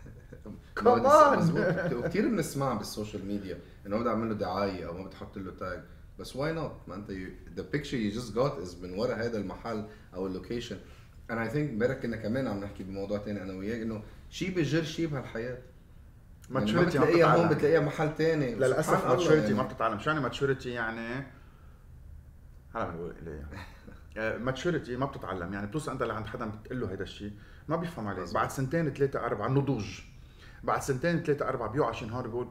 A: كمان. وكثير بنسمع بالسوشيال ميديا انه بدي اعمل له دعايه او ما بتحط له تاج، بس واي نوت؟ ما انت ذا بيكتشر يو جاست جوت از من ورا هذا المحل او اللوكيشن. انا اي ثينك امبارح كنا كمان عم نحكي بموضوع ثاني انا وياك، انه شيء بجر شيء بهالحياه،
B: ماتشوريتي
A: يعني ما بتلاقيها هون، بتلاقيها محل ثاني.
B: لا للاسف ماتشوريتي يعني. ما بتتعلم. شو يعني ماتشوريتي؟ يعني هلا بنقول ليه ماتشوريتي ما بتتعلم، يعني بتوصل انت لعند حدا بتقول له هذا الشيء ما بيفهم عليه، بعد سنتين ثلاثه اربعه نضوج، بعد سنتين ثلاثه اربعه بيوعى شي نهار بيقول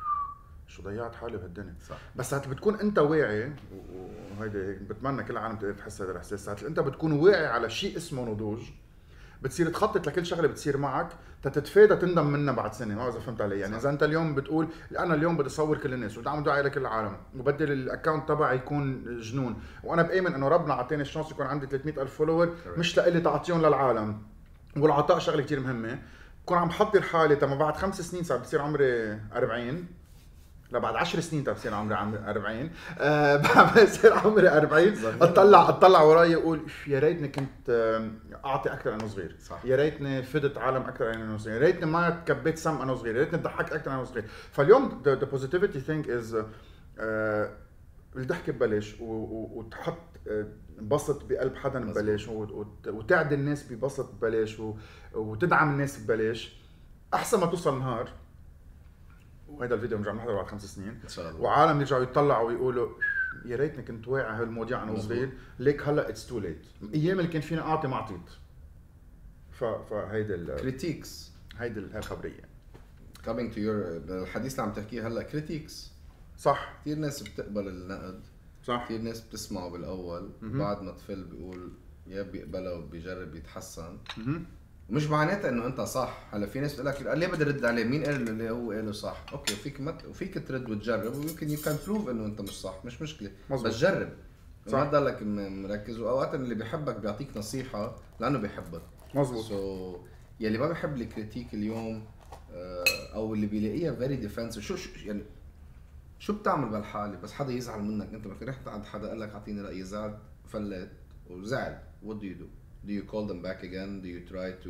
B: شو ضيعت حالي بهالدنيا. صح. بس ساعات بتكون انت واعي، وهيدي بتمنى كل العالم تقدر تحس هذا الاحساس، ساعات انت بتكون واعي على شيء اسمه نضوج، بتصير تخطط لكل شغله بتصير معك تتفادى تندم منها بعد سنه. ما اذا فهمت علي؟ يعني اذا انت اليوم بتقول انا اليوم بدي اصور كل الناس وبدي اعمل دعايه لكل العالم وبدي الاكونت تبعي يكون جنون، وانا بامن انه ربنا عطاني الشانس يكون عندي ثلاثمئة ألف فولور، مش لإلي تعطيهم للعالم، والعطاء شغله كثير مهمه. بكون عم بحضر حالي تما بعد خمس سنين صار بصير عمري أربعين، لا بعد عشر سنين بصير عمري أربعين، أه بصير عمري أربعين، اطلع اطلع وراي اقول يا ريتني كنت اعطي اكثر انا صغير، صح. يا ريتني فدت عالم اكثر انا صغير، يا ريتني ما تكبيت سم انا صغير، يا ريتني ضحكت اكثر انا صغير. فاليوم the, the positivity thing is أه الضحك ببلاش، وتحط انبسط بقلب حدا ببلاش، وتعدي الناس ببسط ببلاش، وتدعم الناس ببلاش، احسن ما توصل نهار وهذا الفيديو بنرجع نحضره بعد خمس سنين ان شاء الله، وعالم يرجعوا يطلعوا ويقولوا يا ريتني كنت واعي هالمواضيع انا صغير، ليك هلا اتس تو ليت، ايام اللي كان فينا اعطي ما اعطيت. ف فهيدا
A: الكريتيكس،
B: هيدي الخبريه
A: coming to your الحديث اللي عم تحكيه هلا، كريتيكس صح. كثير ناس بتقبل النقد، صح. كثير ناس بتسمعه بالاول، بعد ما تفل بيقول يا بيقبله وبيجرب يتحسن. مش معناتها انه انت صح. هلا في ناس بتقول لك ليه بدي ارد عليه، مين قال اللي هو قاله صح؟ اوكي فيك مت... وفيك ترد وتجرب، ويمكن يو كان بروف انه انت مش صح، مش مشكله مزبوط. بس جرب، ما تضلك مركز. واوقات اللي بيحبك بيعطيك نصيحه لانه بيحبك، مزبوط. سو so, يلي ما بيحب الكريتيك اليوم او اللي بيلاقيها فيري ديفنسيف، شو شو يعني شو بتعمل بالحاله؟ بس حدا يزعل منك، انت لما رحت عند حدا قال لك اعطيني راي، زعل فلت وزعل، what do you do? Do you call them back again? Do you try to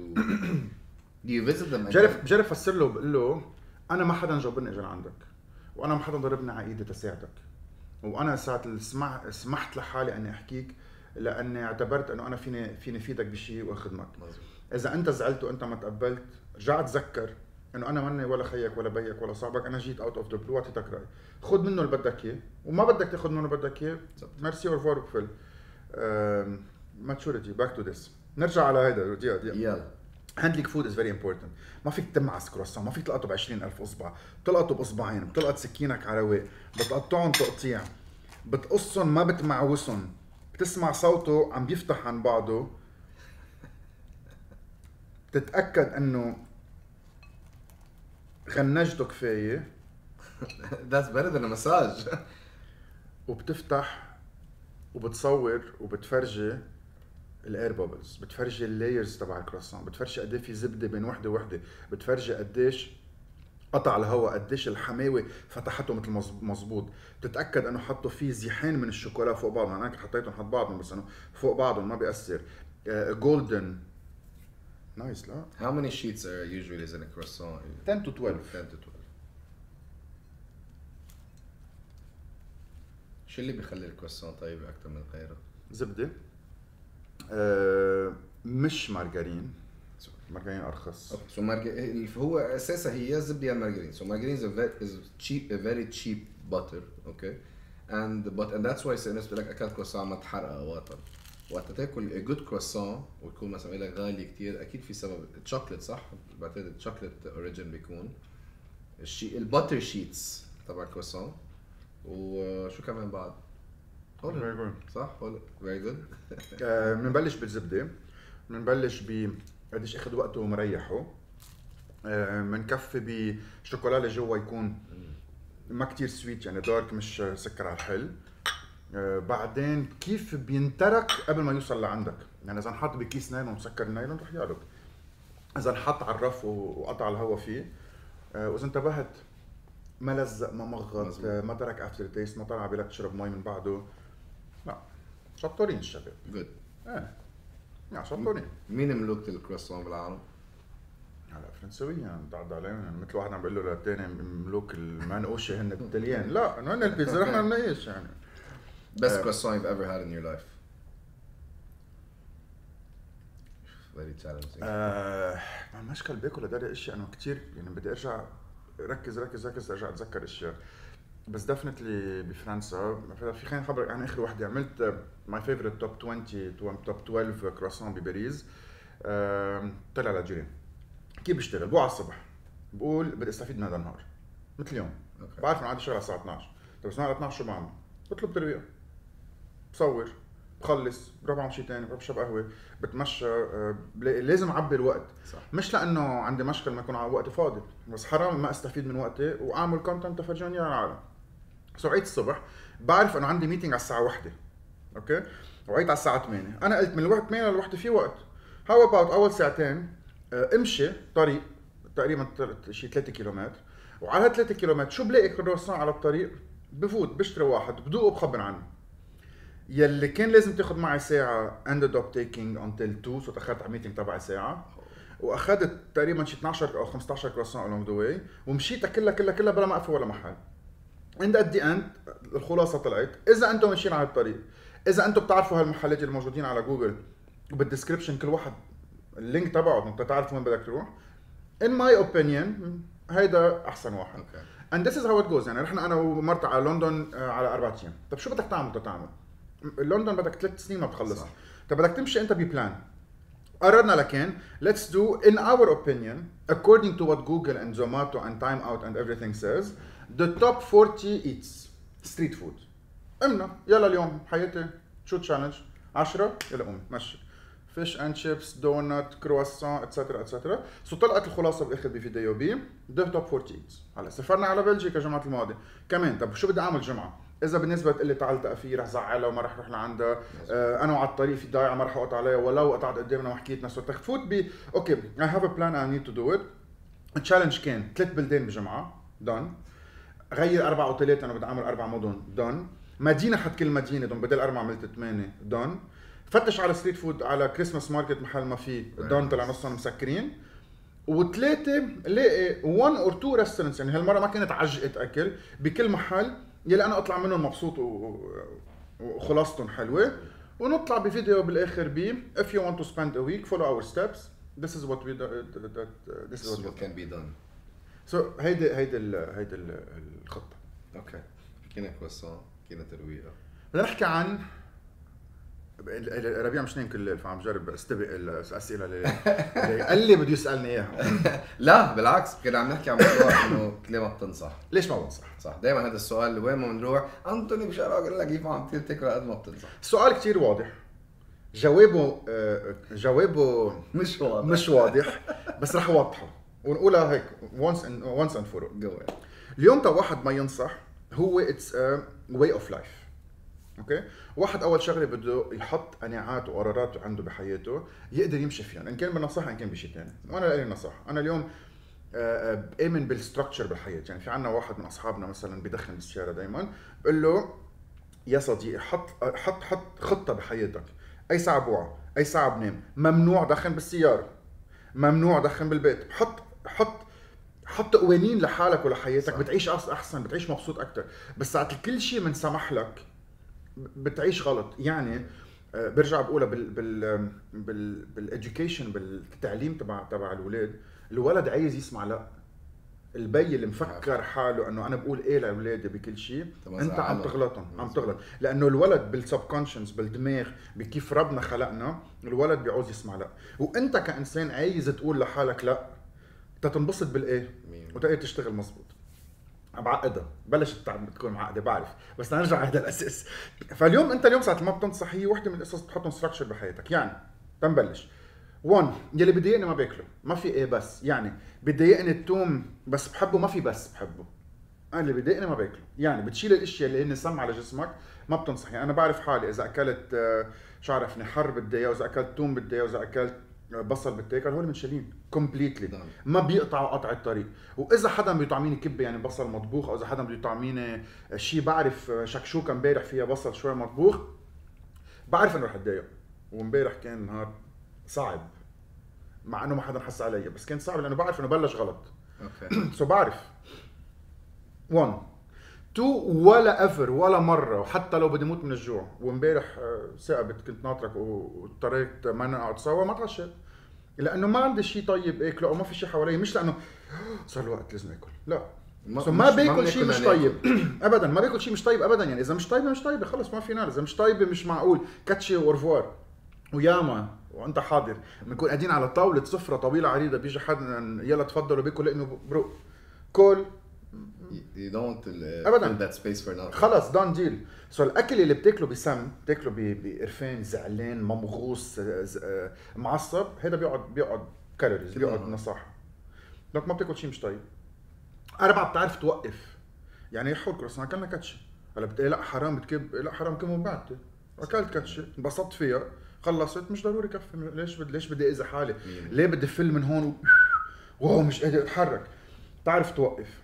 A: do you visit them again?
B: بجرب بجرب افسر له، بقول له انا ما حدا جابرني اجي لعندك، وانا ما حدا ضربني على ايدي تساعدك، وانا ساعه سمح سمحت لحالي اني احكيك لاني اعتبرت انه انا فيني فيني فيدك بشيء واخدمك. اذا انت زعلت وانت ما تقبلت، رجع تذكر انه انا ماني ولا خيك ولا بيك ولا صاحبك، انا جيت اوت اوف ذا بلو اعطيتك راي، خذ منه اللي بدك اياه، وما بدك تاخذ منه اللي بدك اياه، ميرسي اورفوار وقفل. ماتشوريتي باك تو ذس. نرجع على هيدا دقيقه دقيقه
A: يلا.
B: هاندلينج فود از فيري امبورتنت. ما فيك تمعس كروسون، ما فيك تلقطه ب عشرين ألف اصبع، بتلقطه باصبعين، بتلقط سكينك على رواق، بتقطعهم تقطيع، بتقصهم ما بتمعوسهم، بتسمع صوته عم بيفتح عن بعضه، بتتاكد انه غنجته كفايه.
A: That's better than a massage.
B: وبتفتح وبتصور وبتفرجي الاير بابلز، بتفرجي اللايرز تبع الكروسون، بتفرجي قد ايه في زبده بين وحده وحده، بتفرجي قديش قطع الهواء، قديش الحماوه فتحته مثل مزبوط، بتتاكد انه حطوا فيه زيحين من الشوكولا فوق بعضهم. انا كنت حطيتهم حط بعضهم بس انه فوق بعضهم ما بيأثر. جولدن نايس. لا
A: How many sheets are usually in a croissant?
B: ten to twelve.
A: ten to twelve. شو اللي بيخلي الكرواسون طيب اكثر من غيره؟
B: زبده، أه مش مارجرين. مارجرين ارخص.
A: اوكي سو مارجرين هو اساسا هي زبده يا مارجرين. سو مارجرين is cheap a very cheap butter. اوكي and but and that's why الناس بتقول لك اكلت كرواسون ما تحرق وقتها. وقت تاكل a good croissant ويكون مثلا لك غالي كتير اكيد في سبب. الشوكليت صح؟ بعتقد الشوكليت اوريجين بيكون الشيء الباتر شيتس تبع الكرواسون. وشو كمان بعد؟
B: very good.
A: صح هول very good.
B: بنبلش بالزبده، بنبلش ب قديش اخذ وقته ومريحه. بنكفي بشوكولا اللي جوا يكون ما كتير سويت يعني دارك مش سكر على الحل. بعدين كيف بينترك قبل ما يوصل لعندك، يعني اذا انحط بكيس نايلون مسكر نايلون رح يعلق، اذا انحط على الرف وقطع الهواء فيه، واذا انتبهت ما لزق ما مغط ما ترك افتر تيست، ما طلع بالك تشرب مي من بعده. لا شطورين الشباب.
A: جود.
B: ايه يا شطورين.
A: مين ملوك الكرواسون بالعالم؟
B: هلا فرنسويين تعدى عليهم يعني مثل واحد عم بيقول له للثاني ملوك المنقوشه هن الطليان. لا انه هن البيتزا نحن بنعيش يعني.
A: Best croissant you've ever had in your life? Very challenging.
B: آه ما المشكل باكل هدول اشياء انا كثير يعني بدي ارجع ركز ركز ركز ارجع اتذكر اشياء. بس ديفنتلي بفرنسا في خليني اخبرك عن اخر وحده عملت ماي فيفورت توب عشرين توب اثناشر كرواسون بباريس. آه طلع لجيرين كيف بشتغل بوعى الصبح بقول بدي استفيد من هذا النهار مثل اليوم. okay. بعرف انه عندي شغله على الساعه اثنعش. طيب الساعه اثنعش شو بعمل؟ بطلب ترويق، بصور، بخلص، بروح بعمل شيء ثاني، بروح بشرب قهوه، بتمشى. لازم اعبي الوقت.
A: صح.
B: مش لانه عندي مشكل ما يكون وقتي فاضي، بس حرام ما استفيد من وقتي واعمل كونتنت افرجاني للعالم. سو عيت الصبح بعرف انه عندي ميتينج على الساعه واحدة. اوكي وعيت على الساعه ثمانية. انا قلت من الوقت ثمانية للوحدة في وقت. هاو اباوت اول ساعتين امشي طريق تقريبا شي ثلاثة كيلومتر، وعلى هال ثلاثة كيلومتر شو بلاقي كرواسون على الطريق بفوت بشتري واحد بدوقه بخبر عنه. يلي كان لازم تاخذ معي ساعه ended up taking until two، سو تاخرت على الميتينج تبعي ساعه، واخذت تقريبا شي اثنعش او خمسطعش كرواسون along the way، ومشيتها كلها كلها كلها بلا ما اقف ولا محل. عند at the end الخلاصه طلعت اذا انتم ماشيين على الطريق، اذا انتم بتعرفوا هالمحلات الموجودين على جوجل وبالديسكربشن كل واحد اللينك تبعه انت تعرف وين بدك تروح، in my opinion هيدا احسن واحد. okay. and this is how it goes. يعني رحنا انا ومرتي على لندن على اربع ايام. طب شو بدك تعمل تتعمل؟ لندن بدك ثلاث سنين ما بتخلص. صح. طب بدك تمشي انت ببلان. قررنا لكن let's do in our opinion according to what Google and Zomato and Time Out and everything says the top forty eats street food. قمنا يلا اليوم حياتي شو تشالنج عشرة يلا قوم مشي فيش اند شيبس دونات كرواسون اتسترا اتسترا. سو طلعت الخلاصه بالاخر بفيديو بي ده توب أربعين ايتس. هلا سافرنا على بلجيكا جمعه الماضي كمان. طب شو بدي اعمل جمعه؟ اذا بالنسبه تقول لي تعال تقفي رح زعلها وما رح اروح لعندها. آه انا وعلى الطريق في ضايعه ما رح اقطع عليها ولو قطعت قدامنا وحكيتنا. سو تفوت ب اوكي اي هاف ا بلان اي نيد تو دو ات. التشالنج كان ثلاث بلدان بجمعه دون، غير اربع اوتيلات انا بدي اعمل اربع مدن دون، مدينه حد كل مدينه دون بدل اربع عملت ثمانيه دون، فتش على ستريت فود على كريسماس ماركت محل ما في دون طلع نصهم مسكرين، وثلاثه لاقي one or two restaurants. يعني هالمره ما كانت عجقه اكل بكل محل يلي انا اطلع منهم مبسوط وخلاصتهم حلوه. ونطلع بفيديو بالاخر ب if you want to spend a week follow our steps this is what we do, that this is what
A: can be done.
B: so هيدي هيدي هيدي الخطه.
A: اوكي كنا كرواسون كنا ترويقه.
B: بدنا نحكي عن ربيع مش نايم كل الليل فعم جرب استبق الاسئله اللي قال لي بده يسالني اياها.
A: لا بالعكس كده عم نحكي عن موضوع انه ليه ما بتنصح؟
B: ليش ما بنصح؟
A: صح دائما هذا السؤال اللي وين ما بنروح انطوني بشارع اقول لك كيف عم تقرا قد ما بتنصح.
B: السؤال كثير واضح جوابه جوابه
A: مش واضح
B: مش واضح بس رح اوضحه ونقولها هيك once and once and for all.
A: جواب
B: اليوم تا واحد ما ينصح هو it's a way of life. اوكي واحد اول شغله بده يحط قناعات وقرارات عنده بحياته يقدر يمشي فيها ان كان بالنصيحه ان كان بشيء ثاني. وانا لي نصيحه انا اليوم بامن بالستراكشر بالحياه. يعني في عندنا واحد من اصحابنا مثلا بدخن بالسياره دائما بقول له يا صديقي حط حط حط خطه بحياتك. اي ساعه بوعى اي ساعه بنام ممنوع دخن بالسياره ممنوع دخن بالبيت. حط حط حط قوانين لحالك ولحياتك صح. بتعيش احسن بتعيش مبسوط اكثر. بس ساعه كل شيء من سمح لك بتعيش غلط. يعني برجع بقولها بال بال بال بالاديوكيشن بالتعليم تبع تبع الاولاد. الولد عايز يسمع لا. البي اللي مفكر حاله انه انا بقول ايه لاولادي بكل شيء انت عم تغلطهم عم تغلط. لانه الولد بالسبكونشنس بالدماغ بكيف ربنا خلقنا الولد بيعوز يسمع لا. وانت كانسان عايز تقول لحالك لا تتنبسط بالايه وتقدر تشتغل مزبوط. بعقدها بلش التعب تكون معقده بعرف بس نرجع على هذا الاساس. فاليوم انت اليوم ساعه ما بتنصح هي وحده من القصص بتحطهم ستراكشر بحياتك. يعني تنبلش واحد يلي بضايقني ما باكله ما في ايه بس. يعني بضايقني التوم بس بحبه ما في بس بحبه. انا اللي بضايقني ما باكله. يعني بتشيل الاشياء اللي هن سم على جسمك ما بتنصح. يعني انا بعرف حالي اذا اكلت شو عرفني حر بدي واذا اكلت توم بدي واذا اكلت بصل بالتاكل هول منشلين كومبليتلي ما بيقطعوا قطع الطريق. واذا حدا بده يطعميني كبه يعني بصل مطبوخ او اذا حدا بده يطعميني شيء بعرف شكشوكه امبارح فيها بصل شوي مطبوخ بعرف انه رح اتضايق. وامبارح كان نهار صعب مع انه ما حدا حس علي بس كان صعب لانه بعرف انه بلش غلط. اوكي سو بعرف واحد تو ولا ايفر ولا مره وحتى لو بدي موت من الجوع. وامبارح ثاقبت كنت ناطرك واضطريت ما نقعد سوا ما تعشيت لانه ما عندي شيء طيب اكله او ما في شيء حوالي. مش لانه صار الوقت لازم اكل لا ما, ما باكل شيء مش طيب ابدا ما باكل شيء مش طيب ابدا. يعني اذا مش طيبه مش طيبه خلص ما فينا. اذا مش طيبه مش معقول كاتشي وورفوار. وياما وانت حاضر بنكون قاعدين على طاوله سفره طويله عريضه بيجي حدا يلا تفضلوا باكل لانه برو كل
A: you don't
B: ابدا
A: that space for nothing.
B: خلص دون ديل. سو الاكل اللي بتاكله بسم بتاكله بقرفان زعلان ممغوص معصب هذا بيقعد بيقعد كالوريز بيقعد نصاحه. لك ما بتاكل شيء مش طيب. أربعة بتعرف توقف. يعني حول كروسان اكلنا كاتشي هلا بتقول لا حرام بتكب لا حرام كم بعد اكلت كاتشي انبسطت فيها خلصت مش ضروري كفي. ليش بدي ليش بدي اذى حالي؟ ليه بدي فل من هون و... واو مش قادر اتحرك. تعرف توقف.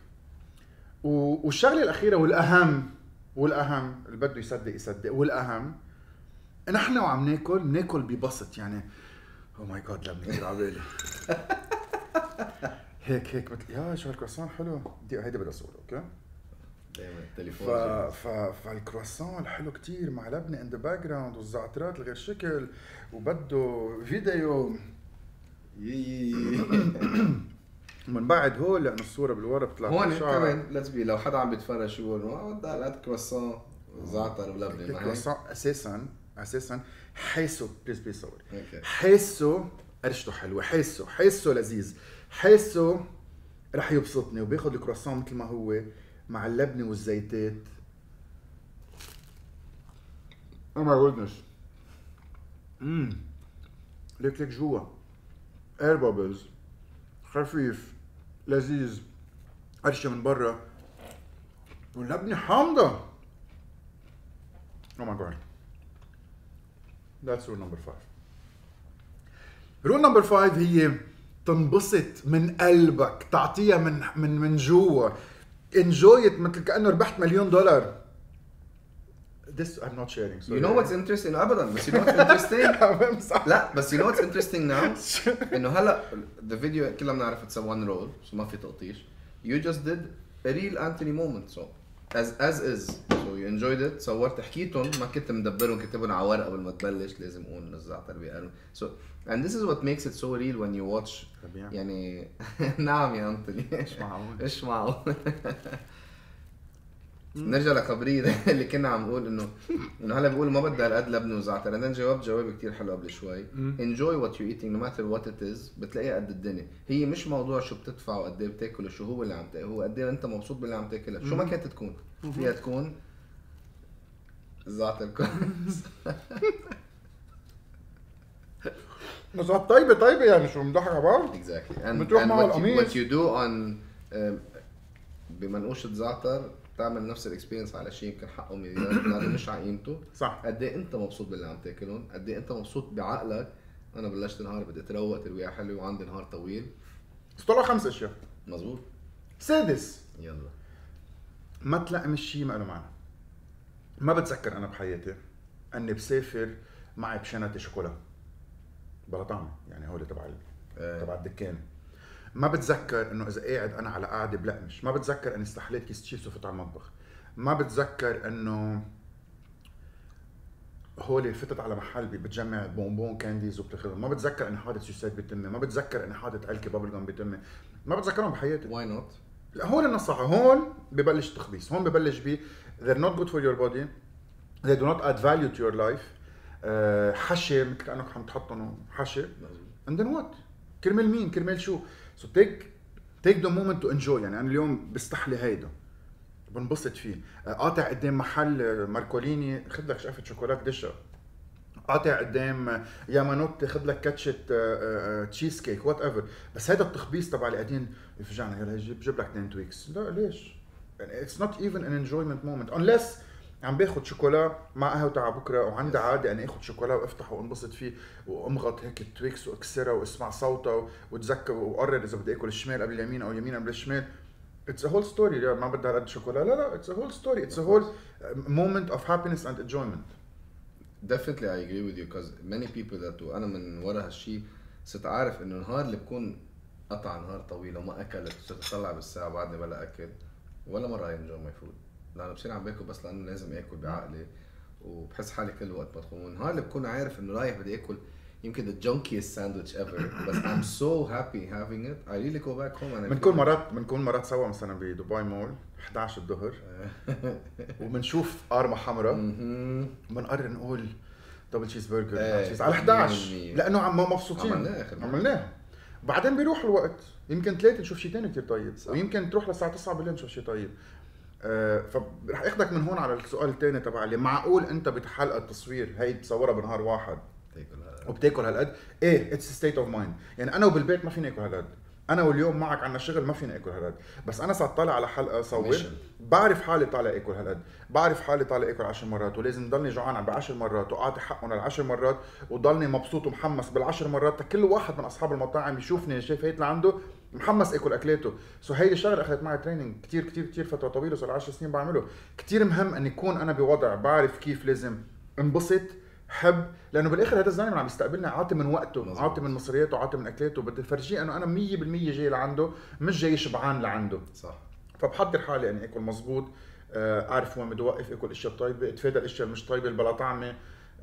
B: والشغله الاخيره والاهم والاهم اللي بده يصدق يصدق والاهم نحن وعم ناكل ناكل ببسط. يعني او ماي جاد لما كثير عبالي هيك هيك مثل يا شو هالكرواسون حلو دي هيدي بدي اصوره اوكي
A: دائما التليفون.
B: ف فالكرواسون الحلو كتير مع لبنه ان ذا باك جراوند والزعترات الغير شكل وبده فيديو من بعد هول لانه الصوره بالورا بتطلع
A: هون كمان ليتس بي لو حدا عم بيتفرج شو بقول له بدي هات كرواسون زعتر ولبنه.
B: الكرواسون اساسا اساسا حاسه بليز بليز صور حاسه قرشته حلوه حاسه حاسه لذيذ حاسه رح يبسطني وباخذ الكرواسون مثل ما هو مع اللبنه والزيتات. او ماي جودنس امم ليك ليك جوا اير بابلز خفيف لذيذ قرشه من برا واللبنه حامضه. او ماي جاد that's rule number five. rule number five هي تنبسط من قلبك تعطيها من من من جوا enjoy it مثل كأنه ربحت مليون دولار. This I'm not sharing.
A: Sorry. You know what's interesting أبداً بس you know what's interesting لا بس you know what's interesting now إنه هلا the video كلنا بنعرف it's a one roll so ما في تقطيش. You just did a real Anthony moment so as as is so you enjoyed it. صورت حكيتهم ما كنت مدبرهم كتبهم على ورقة قبل ما تبلش لازم أقول الزعتر بيقالوا so and this is what makes it so real when you watch. يعني نعم يا أنتوني إيش معقول إيش معقول نرجع لخبريه اللي كنا عم نقول انه انه هلا بيقول ما بدها هالقد لبنه وزعتر. انا جاوبت جواب كتير حلو قبل شوي. enjoy what you eating no matter what it is. بتلاقيها قد الدنيا. هي مش موضوع شو بتدفع وقد ايه بتاكل وشو هو اللي عم تاكل، هو قد ايه انت مبسوط باللي عم تاكلها. شو ما كانت تكون فيها تكون زعتر كويس.
B: نزعت طيبه طيبه يعني شو بنضحك على بعض.
A: exactly and,
B: بتروح
A: and
B: مع
A: what, you,
B: القميص
A: what you do on uh, بمنقوشة زعتر تعمل نفس الاكسبيرينس على شيء يمكن حقه مليار لانه مش على قيمته.
B: صح.
A: قد ايه انت مبسوط باللي عم تاكلهم، قد ايه انت مبسوط بعقلك. انا بلشت نهار بدي اتروق ترويقه حلوه وعندي نهار طويل.
B: طلعوا خمس اشياء.
A: مزبوط.
B: سادس،
A: يلا
B: ما تلقم الشيء ما له معنى. ما بتذكر انا بحياتي اني بسافر معي بشنطه شوكولا بلا طعم، يعني هول تبع
A: آه.
B: تبع الدكان. ما بتذكر انه اذا قاعد انا على قاعده بلقمش. ما بتذكر اني استحليت كيس تشيبس وفت على المطبخ. ما بتذكر انه هولي فتت على محل بتجمع بونبون كانديز وبتاخذهم. ما بتذكر اني حاطط سوسيت بتمي. ما بتذكر اني حاطط علكه بابل جام بتمي. ما بتذكرهم بحياتي.
A: واي نوت.
B: لا هون النصيحه، هون ببلش التخبيص. هون ببلش ب they're not good for your body, they do not add value to your life. أه حشي مثل كانك عم تحطهم حشي and then what؟ كرمال مين؟ كرمال شو؟ so take take the moment to enjoy. يعني انا اليوم بستحلي هيدا بنبسط فيه. قاطع قدام محل ماركوليني خذ لك شقفه شوكولاته دشة. قاطع قدام يامانوتي خذ لك كاتشة تشيز كيك وات ايفر. بس هذا التخبيص تبع اللي قاعدين يفجعنا يلا جيب جيب لك اثنين تويكس. لا ليش؟ يعني اتس نوت ايفن ان انجويمنت مومنت unless عم باخذ شوكولا مع قهوه تاع بكره وعندي عاده اني اخذ شوكولا وافتحه وانبسط فيه وامغط هيك التويكس واكسرها واسمع صوتها واتذكر وقرر اذا بدي اكل الشمال قبل اليمين او اليمين قبل الشمال. It's a whole story. ما بدها قد شوكولا. لا لا it's a whole story. It's a whole moment of happiness and enjoyment.
A: Definitely I agree with you because many people that وانا من ورا هالشيء صرت عارف انه النهار اللي بكون قطع نهار طويل وما اكلت صرت اطلع بالساعه بعدني بلا اكل ولا مره I enjoy my food. لانه بصير عم باكل بس لانه لازم اكل بعقلي وبحس حالي كل وقت مطحون. النهار اللي بكون عارف انه رايح بدي اكل يمكن the junkiest sandwich ever بس I'm so happy having it I really go back home.
B: بنكون مرات بنكون مرات سوا مثلا بدبي مول إحدى عشر الظهر وبنشوف قارمه حمراء بنقرر نقول دبل تشيز برجر على إحدى عشر لانه عم مبسوطين عملناه. بعدين بيروح الوقت يمكن ثلاثة نشوف شيء ثاني كثير طيب ويمكن تروح للساعه تسعة بالليل نشوف شيء طيب. أه فرح اخذك من هون على السؤال الثاني تبع اللي معقول انت بحلقه تصوير هي تصورها بنهار واحد وبتاكل هالقد. ايه اتس ستيت اوف مايند. يعني انا وبالبيت ما فيني اكل هالقد. انا واليوم معك عنا شغل ما فيني اكل هالقد. بس انا صار طالع على حلقه صور بعرف حالي طالع اكل هالقد. بعرف حالي طالع اكل عشر مرات ولازم ضلني جوعان بعشر مرات واعطي حقهم للعشر مرات وضلني مبسوط ومحمس بالعشر مرات. كل واحد من اصحاب المطاعم يشوفني شايف هيك لعنده محمس اكل اكلاته. سو هيدي الشغله اخذت معي تريننج كتير كتير كتير فتره طويله صار عشر سنين بعمله. كتير مهم ان يكون انا بوضع بعرف كيف لازم انبسط حب لانه بالاخر هذا الزلمه عم يستقبلني عاطي من وقته عاطي من مصرياته عاطي من اكلاته. بدي فرجيه انه انا مية بالمية جاي لعنده مش جاي شبعان لعنده.
A: صح.
B: فبحضر حالي اني اكل مزبوط. اعرف وين بدي اوقف اكل اشياء طيبه اتفادى الاشياء المش طيبه بلا طعمه.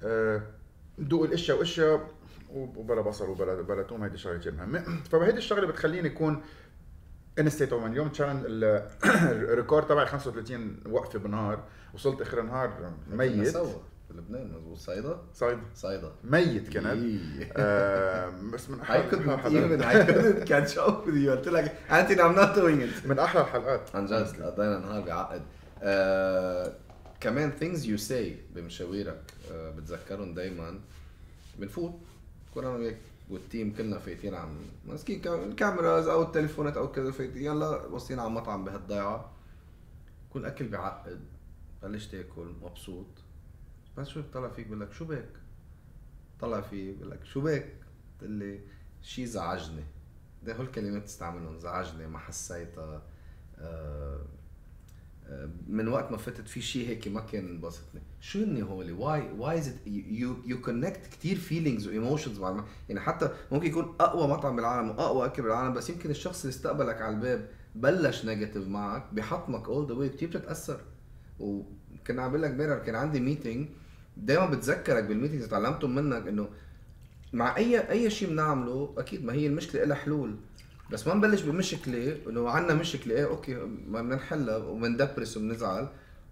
B: دوق الاشياء واشياء وبلا بصل وبلا بلا توم. هيدي شغله كثير مهمه. فهيدي الشغله بتخليني اكون ان ستيت اوف. اليوم كان الريكورد تبعي خمسة وثلاثين وقفه بالنهار. وصلت اخر النهار ميت
A: بلبنان. مزبوط. صيدا
B: صيدا
A: صيدا
B: ميت كانت. آه بس من احلى
A: الحلقات I couldn't catch up with you. قلت لك انت I'm not doing it.
B: من احلى الحلقات
A: عن جد قضينا نهار بعقد. آه كمان things you say بمشاويرك آه بتذكرهم دايما. بنفوت كنا وياك والتيم كلنا فايتين عم ماسكين الكاميراز او التليفونات او كذا فايتين يلا وصلنا على مطعم بهالضيعه كل اكل بعقد بلش تاكل مبسوط. بس شو بطلع فيك بقول لك شو بك؟ طلع فيه بقول لك شو بك؟ قلت لي شيء زعجني. ده هول الكلمات تستعملهم زعجني ما حسيتها. آه آه من وقت ما فتت في شيء هيك ما كان انبسطني. شو اني هولي why why is it you you connect كتير feelings و emotions مع يعني حتى ممكن يكون اقوى مطعم بالعالم واقوى اكل بالعالم بس يمكن الشخص اللي استقبلك على الباب بلش نيجاتيف معك بحطمك all the way كتير بتتاثر. وكنا عم بقول لك امبارح كان عندي ميتينج دايما بتذكرك بالميتينجز تعلمتهم منك انه مع اي اي شيء بنعمله اكيد ما هي المشكله لها حلول بس ما نبلش بمشكله انه عندنا مشكله ايه اوكي ما بدنا نحلها وبندبرس وبنزعل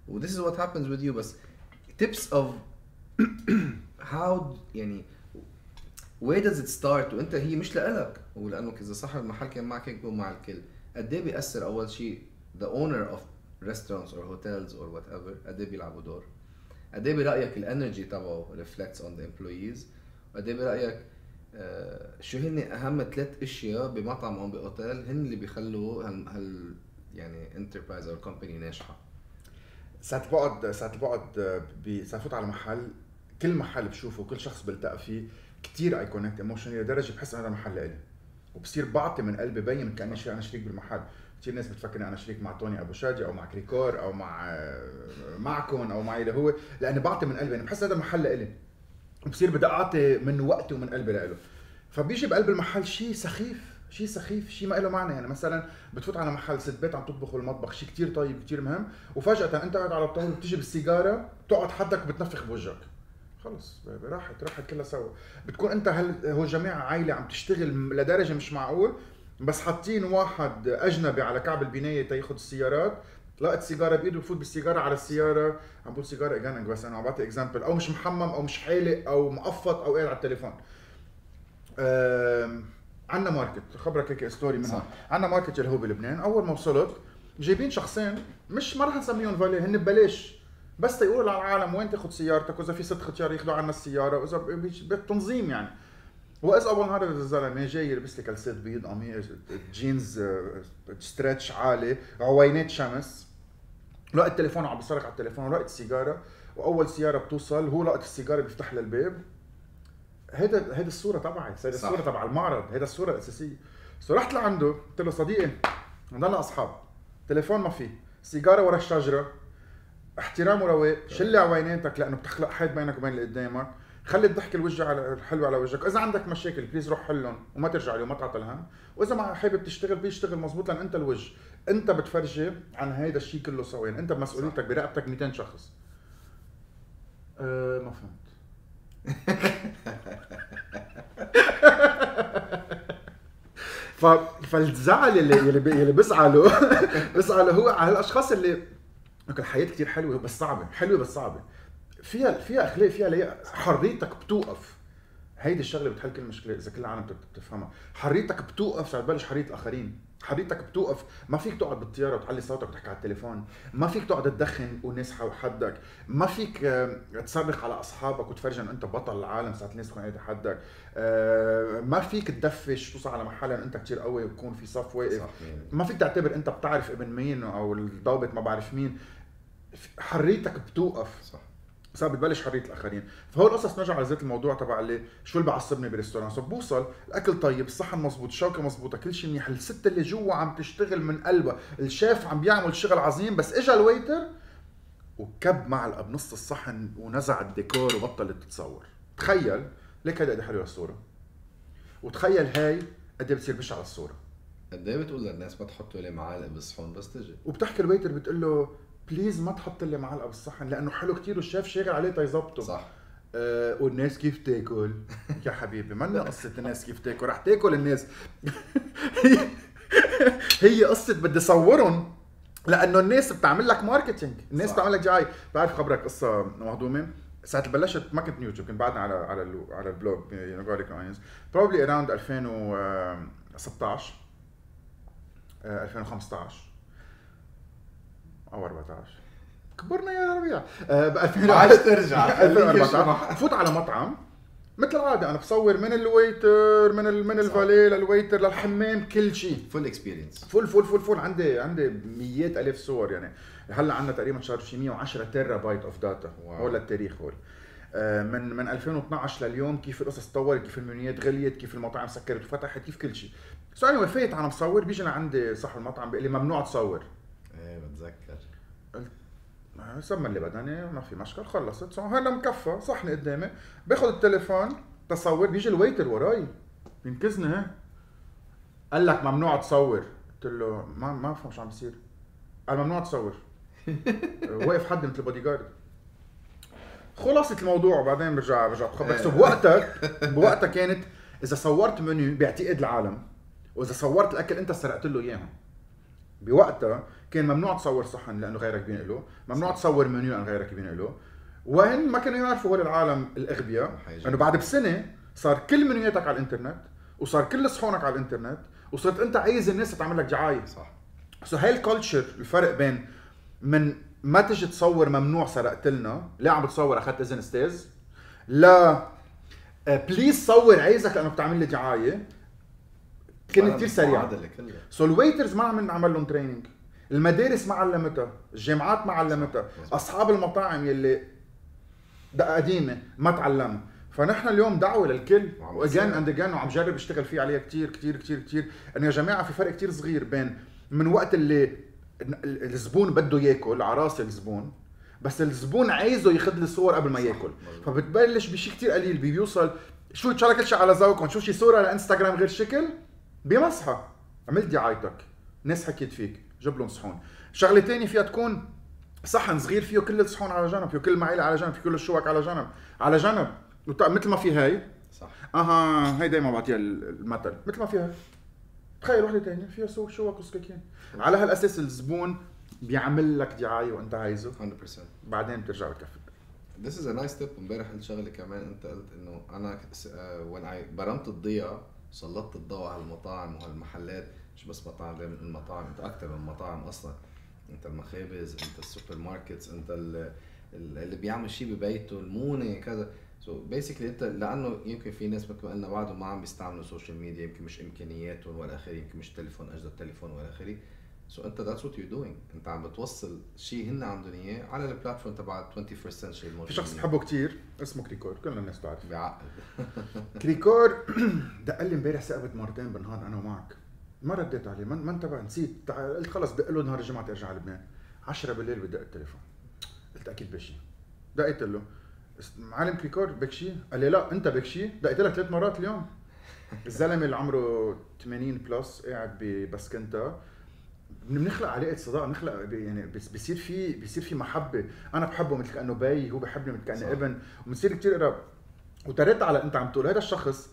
A: و this is what happens with you. بس tips of how يعني where does it start وانت هي مش لإلك، ولانه اذا صاحب المحل كان معك هيك مع الكل. قد ايه بيأثر اول شيء the owner of restaurants or hotels or whatever، قد ايه بيلعبوا دور، قد ايه برايك الانرجي تبعه reflects on the employees، قد ايه برايك آه شو هن اهم ثلاث اشياء بمطعم او باوتيل هن اللي بيخلوا هال, هال يعني انتربرايز او كومباني ناجحه.
B: ساعات بقعد ساعات بقعد بسافوت على محل، كل محل بشوفه كل شخص بلتقى فيه كتير ايكونكت ايموشنال لدرجه بحس ان هذا محل لإلي، وبصير بعطي من قلبي بين كاني شيء انا شريك بالمحل. كثير ناس بتفكرني انا شريك مع توني ابو شادي او مع كريكور او مع معكم او معي اللي هو، لاني بعطي من قلبي، انا بحس هذا المحل لإلي وبصير بدي اعطي من وقتي ومن قلبي له. فبيجي بقلب المحل شيء سخيف شيء سخيف شيء ما له معنى. يعني مثلا بتفوت على محل ست بيت عم تطبخ بالمطبخ شيء كتير طيب كتير مهم، وفجأة انت قاعد على الطاولة بتيجي بالسيجارة بتقعد حدك وبتنفخ بوجهك، خلص راحت راحت كلها سوا. بتكون انت هل هو جماعة عائلة عم تشتغل لدرجة مش معقول، بس حاطين واحد اجنبي على كعب البناية تاخذ السيارات، لقيت سيجاره بايده بفوت بالسيجاره على السياره، عم بقول سيجاره اجانك بس انا عم بعطي اكزامبل، او مش محمم او مش حالق او مقفط او قاعد على التليفون. عندنا ماركت خبرك هيك ستوري منها. عندنا ماركت اللي هو بلبنان. اول ما وصلت جايبين شخصين مش ما رح نسميهم فالي، هن ببلاش بس تيقولوا للعالم وين تاخذ سيارتك، واذا في ست ختيار ياخذوا عنا السياره، واذا بالتنظيم يعني. واذا اول نهار الزلمه جاي لابس لي كلسات بيض قميص جينز ستريتش عالي عوينات شمس، لقيت التليفون عم بيصرخ على التليفون، لقيت السيجاره، واول سياره بتوصل هو لقيت السيجاره بيفتح له الباب. هيدا هيدا الصوره تبعي، هيدا الصوره تبع المعرض، هيدا الصوره الاساسيه. سو رحت لعنده قلت له صديقي نضلنا اصحاب، تليفون ما في، سيجاره ورا الشجره، احترام ورواق، شلي عويناتك لانه بتخلق حيط بينك وبين اللي قدامك، خلي الضحك الوجه على الحلو على وجهك، اذا عندك مشاكل بليز روح حلهم وما ترجع لي وما تعطل هم، واذا ما حابب تشتغل بيشتغل مزبوط لان انت الوجه، انت بتفرجي عن هيدا الشيء كله سوا، يعني انت بمسؤوليتك برقبتك مئتين شخص. أه ما فهمت. ف فالزعل اللي اللي اللي بزعله بزعله هو على الاشخاص اللي الحياه كتير حلوه بس صعبه، حلوه بس صعبه، فيها فيها اخلاق، فيها ليه حريتك بتوقف. هيدي الشغله بتحل كل مشكله اذا كل العالم بتفهمها. حريتك بتوقف ساعه تبلش حريه الاخرين، حريتك بتوقف. ما فيك تقعد بالطياره وتعلي صوتك وتحكي على التليفون، ما فيك تقعد تدخن والناس حدك، ما فيك تصرخ على اصحابك وتفرجي انه انت بطل العالم ساعه الناس تكون قاعده حدك، ما فيك تدفش توصل على محل انه انت كثير قوي ويكون في صف واقف، ما فيك تعتبر انت بتعرف ابن مين او الضابط ما بعرف مين. حريتك بتوقف صح، صار بتبلش حريه الاخرين. فهو القصص نرجع على ذات الموضوع تبع اللي شو اللي بعصبني بالريستوران. صار بوصل الاكل طيب، الصحن مزبوط، الشوكه مزبوطه، كل شيء منيح، الست اللي جوا عم تشتغل من قلبها، الشيف عم بيعمل شغل عظيم، بس اجى الويتر وكب معلقه بنص الصحن ونزع الديكور وبطلت تتصور. تخيل ليك هيدا قد حلوه الصوره، وتخيل هاي قد بتصير بشعه على الصوره.
A: قد ايه بتقول للناس ما تحطوا لي معالق بالصحن بس تجي،
B: وبتحكي الويتر بتقول له بليز ما تحط لي معلقه بالصحن لانه حلو كتير والشيف شاغل عليه تيظبطه.
A: صح.
B: أه والناس كيف تاكل؟ يا حبيبي ما قصه الناس كيف تاكل، رح تاكل الناس. هي هي قصه بدي صورهم لانه الناس بتعمل لك ماركتينج، الناس بتعمل لك دعايه. بعرف خبرك قصه مهضومه. ساعه بلشت ما كنت يوتيوب، كنت بعدنا على على على البلوج يونغاريك اينز بروبلي اراوند ألفين وستطعش ألفين وخمسطعش او أربعطعش. كبرنا يا ربيع. ب ألفين
A: عايز ترجع
B: ألفين وأربعطعش فوت على مطعم مثل العاده، انا بصور من الويتر من ال من الفالي للويتر للحمام، كل شيء
A: فول اكسبيرينس،
B: فول فول فول فول. عندي عندي مئات الف صور، يعني هلا عندنا تقريبا صار شي مئة وعشرة تيرا بايت اوف داتا. هو للتاريخ هول من من ألفين واثنعش لليوم، كيف القصص تطورت، كيف المنيات غليت، كيف المطاعم سكرت وفتحت، كيف كل شيء. سو اني وفيت انا مصور، بيجي لعندي صاحب المطعم بيقول لي ممنوع تصور.
A: ايه بتذكر
B: قلت سمى اللي بدني ما في مشكل، خلصت. سو هلا مكفى صحن قدامي، باخذ التليفون تصور، بيجي الويتر وراي بينكزني هيك، قال لك ممنوع تصور. قلت له ما ما بفهم شو عم بيصير. قال ممنوع تصور. واقف حد مثل بودي جارد. خلاصة الموضوع وبعدين برجع برجع بخبرك. سو بوقتها بوقتها كانت اذا صورت منيو بيعتقد العالم، واذا صورت الاكل انت سرقت له اياهم. بوقتها كان ممنوع تصور صحن لانه غيرك بينقله، ممنوع تصور منيو لانه غيرك بينقله، وهن ما كانوا يعرفوا هول العالم الاغبياء انه بعد بسنه صار كل منيواتك على الانترنت وصار كل صحونك على الانترنت وصرت انت عايز الناس تعمل لك دعايه.
A: صح.
B: سو هاي الكالتشر، الفرق بين من ما تجي تصور ممنوع سرقت لنا، لا عم بتصور اخذت اذن استاذ، لا بليز صور عايزك لانه بتعمل لي دعايه، كان كثير سريع. سو الويترز ما عم نعمل لهم تريننج، المدارس ما علمتها، الجامعات ما علمتها، اصحاب المطاعم يلي دقه قديمه ما تعلموا. فنحن اليوم دعوه للكل واجان اند اجان وعم جرب اشتغل فيه عليها كثير كثير كثير كثير انه يا جماعه في فرق كثير صغير بين من وقت اللي الزبون بده ياكل على راس الزبون، بس الزبون عايزه ياخذ لي صور قبل ما ياكل، فبتبلش بشيء كثير قليل بيوصل شو ان شاء الله كل شيء على ذوقكم، شوف شي صوره على انستغرام غير شكل بمسحه عملت دعايتك، ناس حكيت فيك، جيب لهم صحون. شغله ثانيه فيها تكون صحن صغير فيه كل الصحون على جنب، فيه كل المعيله على جنب، فيه كل الشوك على جنب على جنب، مثل ما في هاي
A: صح.
B: اها هاي دائما بعطيها المثل، مثل ما في هاي تخيل وحده ثانيه فيها سوق شوك وسكاكين، على هالاساس الزبون بيعمل لك دعايه وانت عايزه
A: مية بالمية،
B: بعدين بترجع بتكفي.
A: This is a nice tip. امبارح قلت شغله كمان، انت قلت انه انا وين اي برمت الضيعه سلطت الضوء على المطاعم وهالمحلات، مش بس مطاعم، المطاعم انت اكثر من مطاعم اصلا، انت المخابز، انت السوبر ماركتس، انت اللي بيعمل شيء ببيته، المونه كذا. سو so بيسكلي انت لانه يمكن في ناس مثل ما قلنا بعضهم ما عم بيستعملوا السوشيال ميديا، يمكن مش امكانياتهم ولا اخره، يمكن مش تليفون اجدد تليفون ولا اخره. سو so انت that's what you're doing، انت عم بتوصل شيء هن عندهم اياه على البلاتفورم تبع twenty first century الموجود.
B: في شخص بحبه كثير اسمه كريكور، كل الناس بتعرف
A: بيعقل.
B: كريكور دق لي امبارح سقبت مرتين بالنهار انا ومعك، ما رديت عليه، ما انتبه، نسيت، قلت خلص دق له نهار الجمعه ارجع على لبنان. عشرة بالليل بدق التليفون، قلت اكيد بشي، دقيت له معلم كريكور بكشي، قال لي لا انت بكشي، دقيت لك ثلاث مرات اليوم. الزلمه اللي عمره ثمانين بلس قاعد ببسكنتا، بنخلق علاقه صداقه، بنخلق يعني بيصير في بيصير في محبه، انا بحبه مثل كانه باي، هو بحبني مثل كانه ابن، وبنصير كثير قراب. وتريت على انت عم تقول هذا الشخص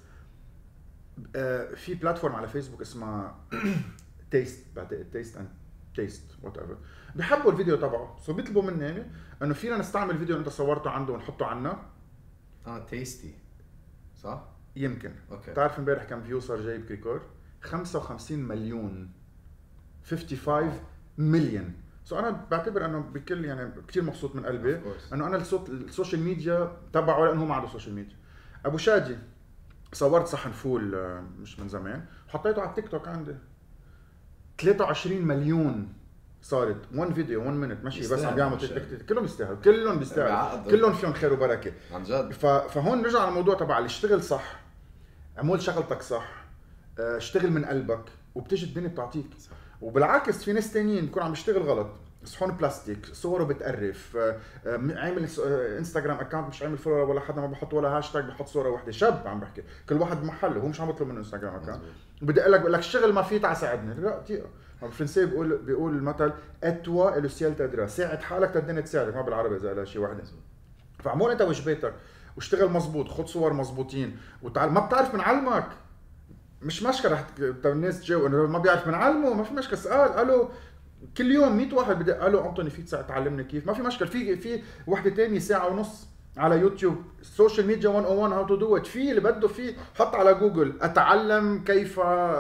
B: في بلاتفورم على فيسبوك اسمها تيست، بعتقد تيست اند تيست وات ايفر، بحبوا الفيديو تبعه، سو بيطلبوا مني يعني انه فينا نستعمل الفيديو اللي انت صورته عنده ونحطه عنا.
A: اه تيستي صح؟
B: يمكن.
A: اوكي.
B: بتعرف امبارح كم فيو صار جايب كريكور؟ خمسة وخمسين مليون، خمسة وخمسين مليون. سو انا بعتبر انه بكل يعني كثير مبسوط من قلبي انه انا الصوت السوشيال ميديا تبعه، لانه هو ما عنده سوشيال ميديا. ابو شادي صورت صحن فول مش من زمان، حطيته على التيك توك عندي ثلاثة وعشرين مليون صارت، وان فيديو وان مينت ماشي، بس عم بيعملوا كلهم يستاهلوا، كلهم بيستاهلوا، كلهم فيهم خير وبركه
A: عن جد.
B: فهون نرجع على الموضوع تبع اللي اشتغل صح، عمول شغلتك صح، اشتغل من قلبك وبتيجي الدنيا بتعطيك. وبالعكس في ناس تانيين بيكون عم يشتغل غلط، صحون بلاستيك، صوره بتقرف، عامل انستغرام اكونت مش عامل فولو ولا حدا، ما بحط ولا هاشتاج، بحط صوره واحده، شاب عم بحكي كل واحد بمحله، هو مش عم يطلب منه انستغرام اكونت، بدي اقول لك بقول لك الشغل ما في تعال ساعدني، لا دقيقه. بالفرنسي بيقول بيقول المثل اتوا لو سيل تدرا، ساعد حالك الدنيا تساعدك، ما بالعربي اذا قالها شيء واحد. فعمول انت واجباتك واشتغل مزبوط، خد صور مزبوطين وتعال، ما بتعرف بنعلمك، مش مشكله رح الناس تجاوب انه ما بيعرف بنعلمه، ما في مشكله، اسال قالوا كل يوم مية واحد بدي قالوا انطوني فيك تعلمني كيف، ما في مشكله، في في وحده ثانيه ساعه ونص على يوتيوب سوشيال ميديا مية وواحد هاو تو دو ات، في اللي بده فيه حط على جوجل اتعلم كيف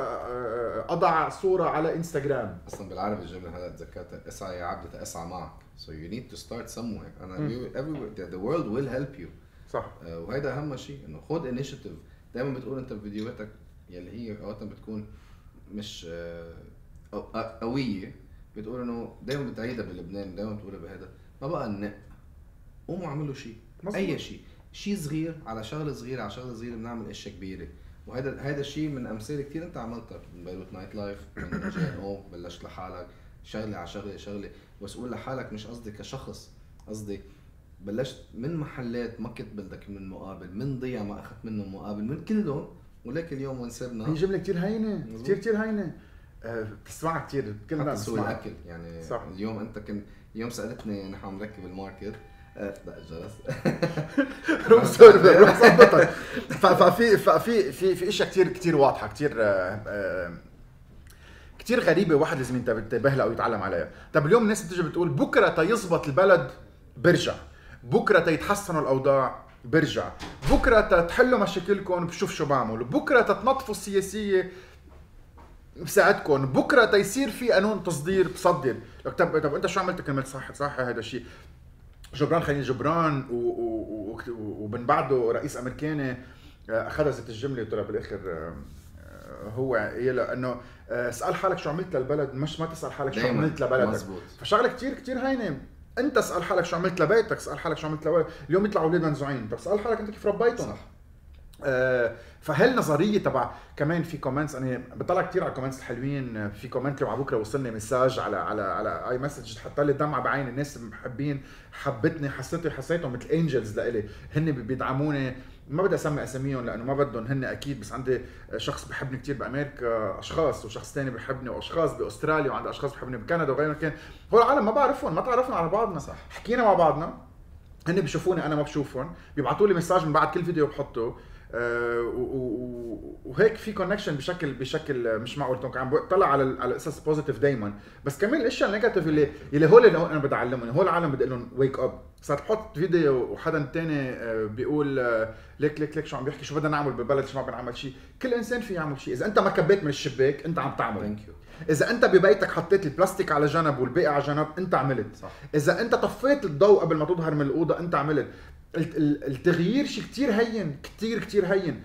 B: اضع صوره على انستغرام.
A: اصلا بالعربي الجمله هلا تذكرتها، اسعى يا عبد اسعى معك. so you need to start somewhere. انا everywhere the world will help you.
B: صح.
A: uh, وهيدا اهم شيء، انه خذ انيشيتيف. دائما بتقول انت بفيديوهاتك يلي هي اوقات بتكون مش uh, قويه، بتقول انه دائما بتعيدها بلبنان، دائما بتقولها بهذا، ما بقى النق، قوموا اعملوا شيء، اي شيء، شيء صغير على شغله صغيره على شغله صغيره بنعمل اشياء كبيره. وهذا هذا الشيء من امثله كثير انت عملتها، من بيروت نايت لايف، من جي ان او، بلشت لحالك شغله على شغله شغله، بس قول لحالك مش قصدي كشخص، قصدي بلشت من محلات ما كنت بدك من مقابل، من ضيع ما اخذت منه مقابل، من كلهم، ولكن اليوم وين صرنا
B: هي جمله كثير هينه، كثير كثير هينه، أه بتسمعها كثير، كلنا
A: بنسمعها. الاكل يعني
B: صح.
A: اليوم انت كنت اليوم سالتني نحن عم نركب الماركت، لا الجرس
B: روح سيرفر روح ظبطك. ففي في في في اشياء كثير كثير واضحه، كثير كتير غريبه، واحد لازم ينتبه لها او يتعلم عليها. طب اليوم الناس بتيجي بتقول بكره تيزبط البلد برجع، بكره تيتحسنوا الاوضاع برجع، بكره تحلوا مشاكلكم بشوف شو بعمل، بكره تتنظفوا السياسيه بساعدكم، بكره تيصير في قانون تصدير بصدر. طب طب انت شو عملت كلمه صح صح هذا الشيء؟ جبران خليل جبران ومن بعده رئيس امريكاني اخذ زيت الجمله وطلع بالاخر هو يلا انه اسال حالك شو عملت للبلد، مش ما تسال حالك شو عملت لبلدك. فشغله كثير كثير هينه، انت اسال حالك شو عملت لبيتك، اسال حالك شو عملت لبلدك. اليوم يطلعوا اولاد منزوعين، طب اسال حالك انت كيف ربيتهم. صح. آه فهالنظريه تبع كمان في كومنتس، انا بطلع كثير على الكومنتس الحلوين. في كومنت اللي على بكره وصلني مساج على على على اي مسج حط لي دمعه بعين، الناس محبين حبتني، حسيت حسيتهم مثل انجلز لإلي، هن بيدعموني. ما بدي اسمي اساميهم لانه ما بدهم هن اكيد، بس عندي شخص بحبني كثير بامريكا اشخاص، وشخص ثاني بحبني، واشخاص باستراليا، وعندي اشخاص بحبني بكندا وغير مكان. هول العالم ما بعرفهم، ما تعرفنا على بعضنا. صح. حكينا مع بعضنا، هن بيشوفوني انا ما بشوفهم، بيبعثوا لي مساج من بعد كل فيديو بحطه. أه وهيك في كونكشن بشكل بشكل مش معقول. عم بطلع على على اساس بوزيتيف دايما، بس كمان الاشياء النيجاتيف اللي اللي هول اللي انا بدي اعلمهم، هول العالم بدي اقول لهم ويك اب. صار بحط فيديو وحدا ثاني بيقول ليك ليك ليك شو عم بيحكي، شو بدنا نعمل بالبلد، شو ما بنعمل شيء. كل انسان في يعمل شيء، اذا انت ما كبيت من الشباك انت عم تعمل. اذا انت ببيتك حطيت البلاستيك على جنب والباقي على جنب انت عملت. صح. اذا انت طفيت الضوء قبل ما تظهر من الاوضه انت عملت. التغيير شيء كتير هين، كتير كتير هين.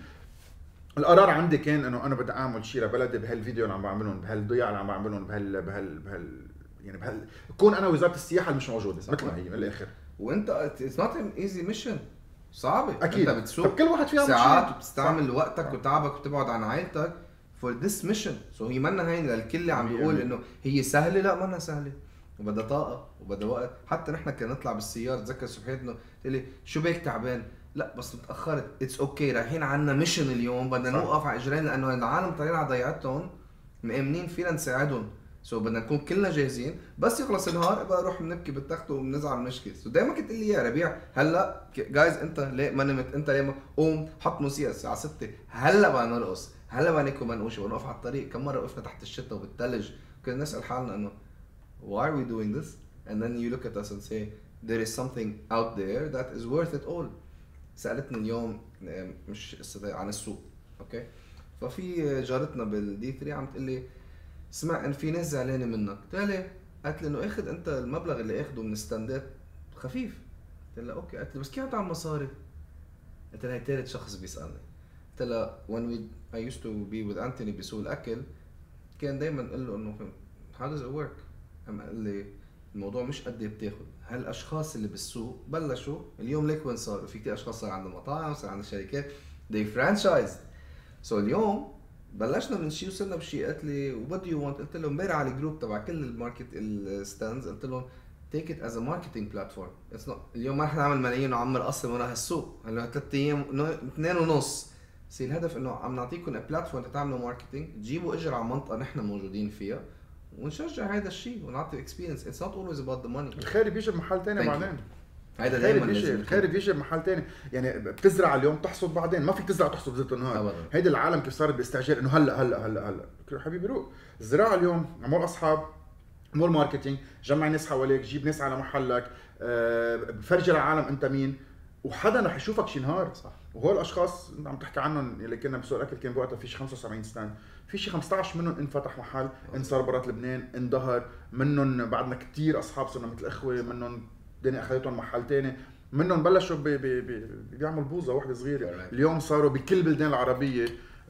B: القرار عندي كان انه انا بدي اعمل شيء لبلدي بهالفيديو اللي عم بعملهم، بهالضياع اللي عم بعملهم، بهال بهال بهال يعني بهال كون انا وزاره السياحه اللي مش موجوده مثل ما هي من الاخر.
A: وانت اتس نوت ان ايزي ميشن، صعبه.
B: أكيد.
A: انت بتسوق
B: كل واحد فيها
A: ساعات وبتستعمل وقتك وتعبك وبتبعد عن عائلتك فور ذس ميشن. سو هي منا هين للكل عم بيقول انه هي سهله، لا منا سهله، وبدها طاقه وبدها وقت. حتى نحن كنا نطلع بالسياره، تذكر صبحيت انه قلت لي شو بيك تعبان، لا بس متاخرت، اتس اوكي، رايحين عنا ميشن اليوم، بدنا نوقف على اجرين لانه العالم طالعين على ضيعتهم، مأمنين فينا نساعدهم. سو بدنا نكون كلنا جاهزين، بس يخلص النهار بقى نروح بنبكي بالتخت وبنزعل مشكله. سو دائما كنت لي يا ربيع هلا جايز انت ليه ما نمت، انت ليه ما قوم حط موسيقى الساعه ستة، هلا بقى نرقص، هلا بقى ناكل منقوشه ونقف على الطريق. كم مره وقفنا تحت الشتاء وبالثلج كنا نسال حالنا انه why are we doing this, and then you look at us and say there is something out there that is worth it all. سالتني اليوم مش عن السوق، اوكي، ففي جارتنا بالدي ثلاثة عم تقول لي اسمع ان في ناس زعلانه منك. قلت لها قالت لي انه اخذ انت المبلغ اللي اخده من الستاندات خفيف. قلت لها اوكي. قالت لي بس كيف عم تعمل مصاري؟ قلت لها ثالث شخص بيسالني. قلت لها when we I used to be with Anthony بسوق الاكل كان دائما اقول له انه how does it work. قام قال لي الموضوع مش قد ايه بتاخذ، هالاشخاص اللي بالسوق بلشوا اليوم ليك وين صاروا. في كثير اشخاص صار عندهم مطاعم، صار عندهم شركات they franchised. سو so اليوم بلشنا من شيء وصلنا بشيء. قالت لي what do you want؟ قلت لهم امبارح على الجروب تبع كل الماركت الستاندز قلت لهم take it as a marketing platform. It's not اليوم ما رح نعمل ملايين وعمر اصلا ورا هالسوق هلا ثلاث ايام اثنين ونص. بس الهدف انه عم نعطيكم بلاتفورم تعملوا ماركتينج، تجيبوا اجر على منطقه نحن موجودين فيها ونشجع هذا الشيء ونعطي اكسبيرينس. اتس نوت اولويز اباوت ذا ماني.
B: الخير بيجي بمحل ثاني بعدين.
A: هيدا دائما
B: بيجي الخير بيجي بمحل ثاني. يعني بتزرع اليوم تحصد بعدين، ما فيك تزرع تحصد زيت النهار. هيدي العالم كيف صارت باستعجال انه هلا هلا هلا هلا. حبيبي روق الزراعه اليوم، عمول اصحاب، عمول ماركتينج، جمع ناس حواليك، جيب ناس على محلك، فرجي العالم انت مين، وحدا رح يشوفك شي نهار. صح. وهول الاشخاص عم تحكي عنهم اللي كنا بسوق الاكل كان بوقتها في شي خمسة وسبعين ستاند، في شي خمسة عشر منهم انفتح محل، انصار برات لبنان، انظهر منهم. بعدنا كتير اصحاب صرنا مثل اخوه، منهم الدنيا اخذتهم محل تاني، منهم بلشوا بي بي بي بيعملوا بوظه واحده صغيره، اليوم صاروا بكل البلدان العربيه.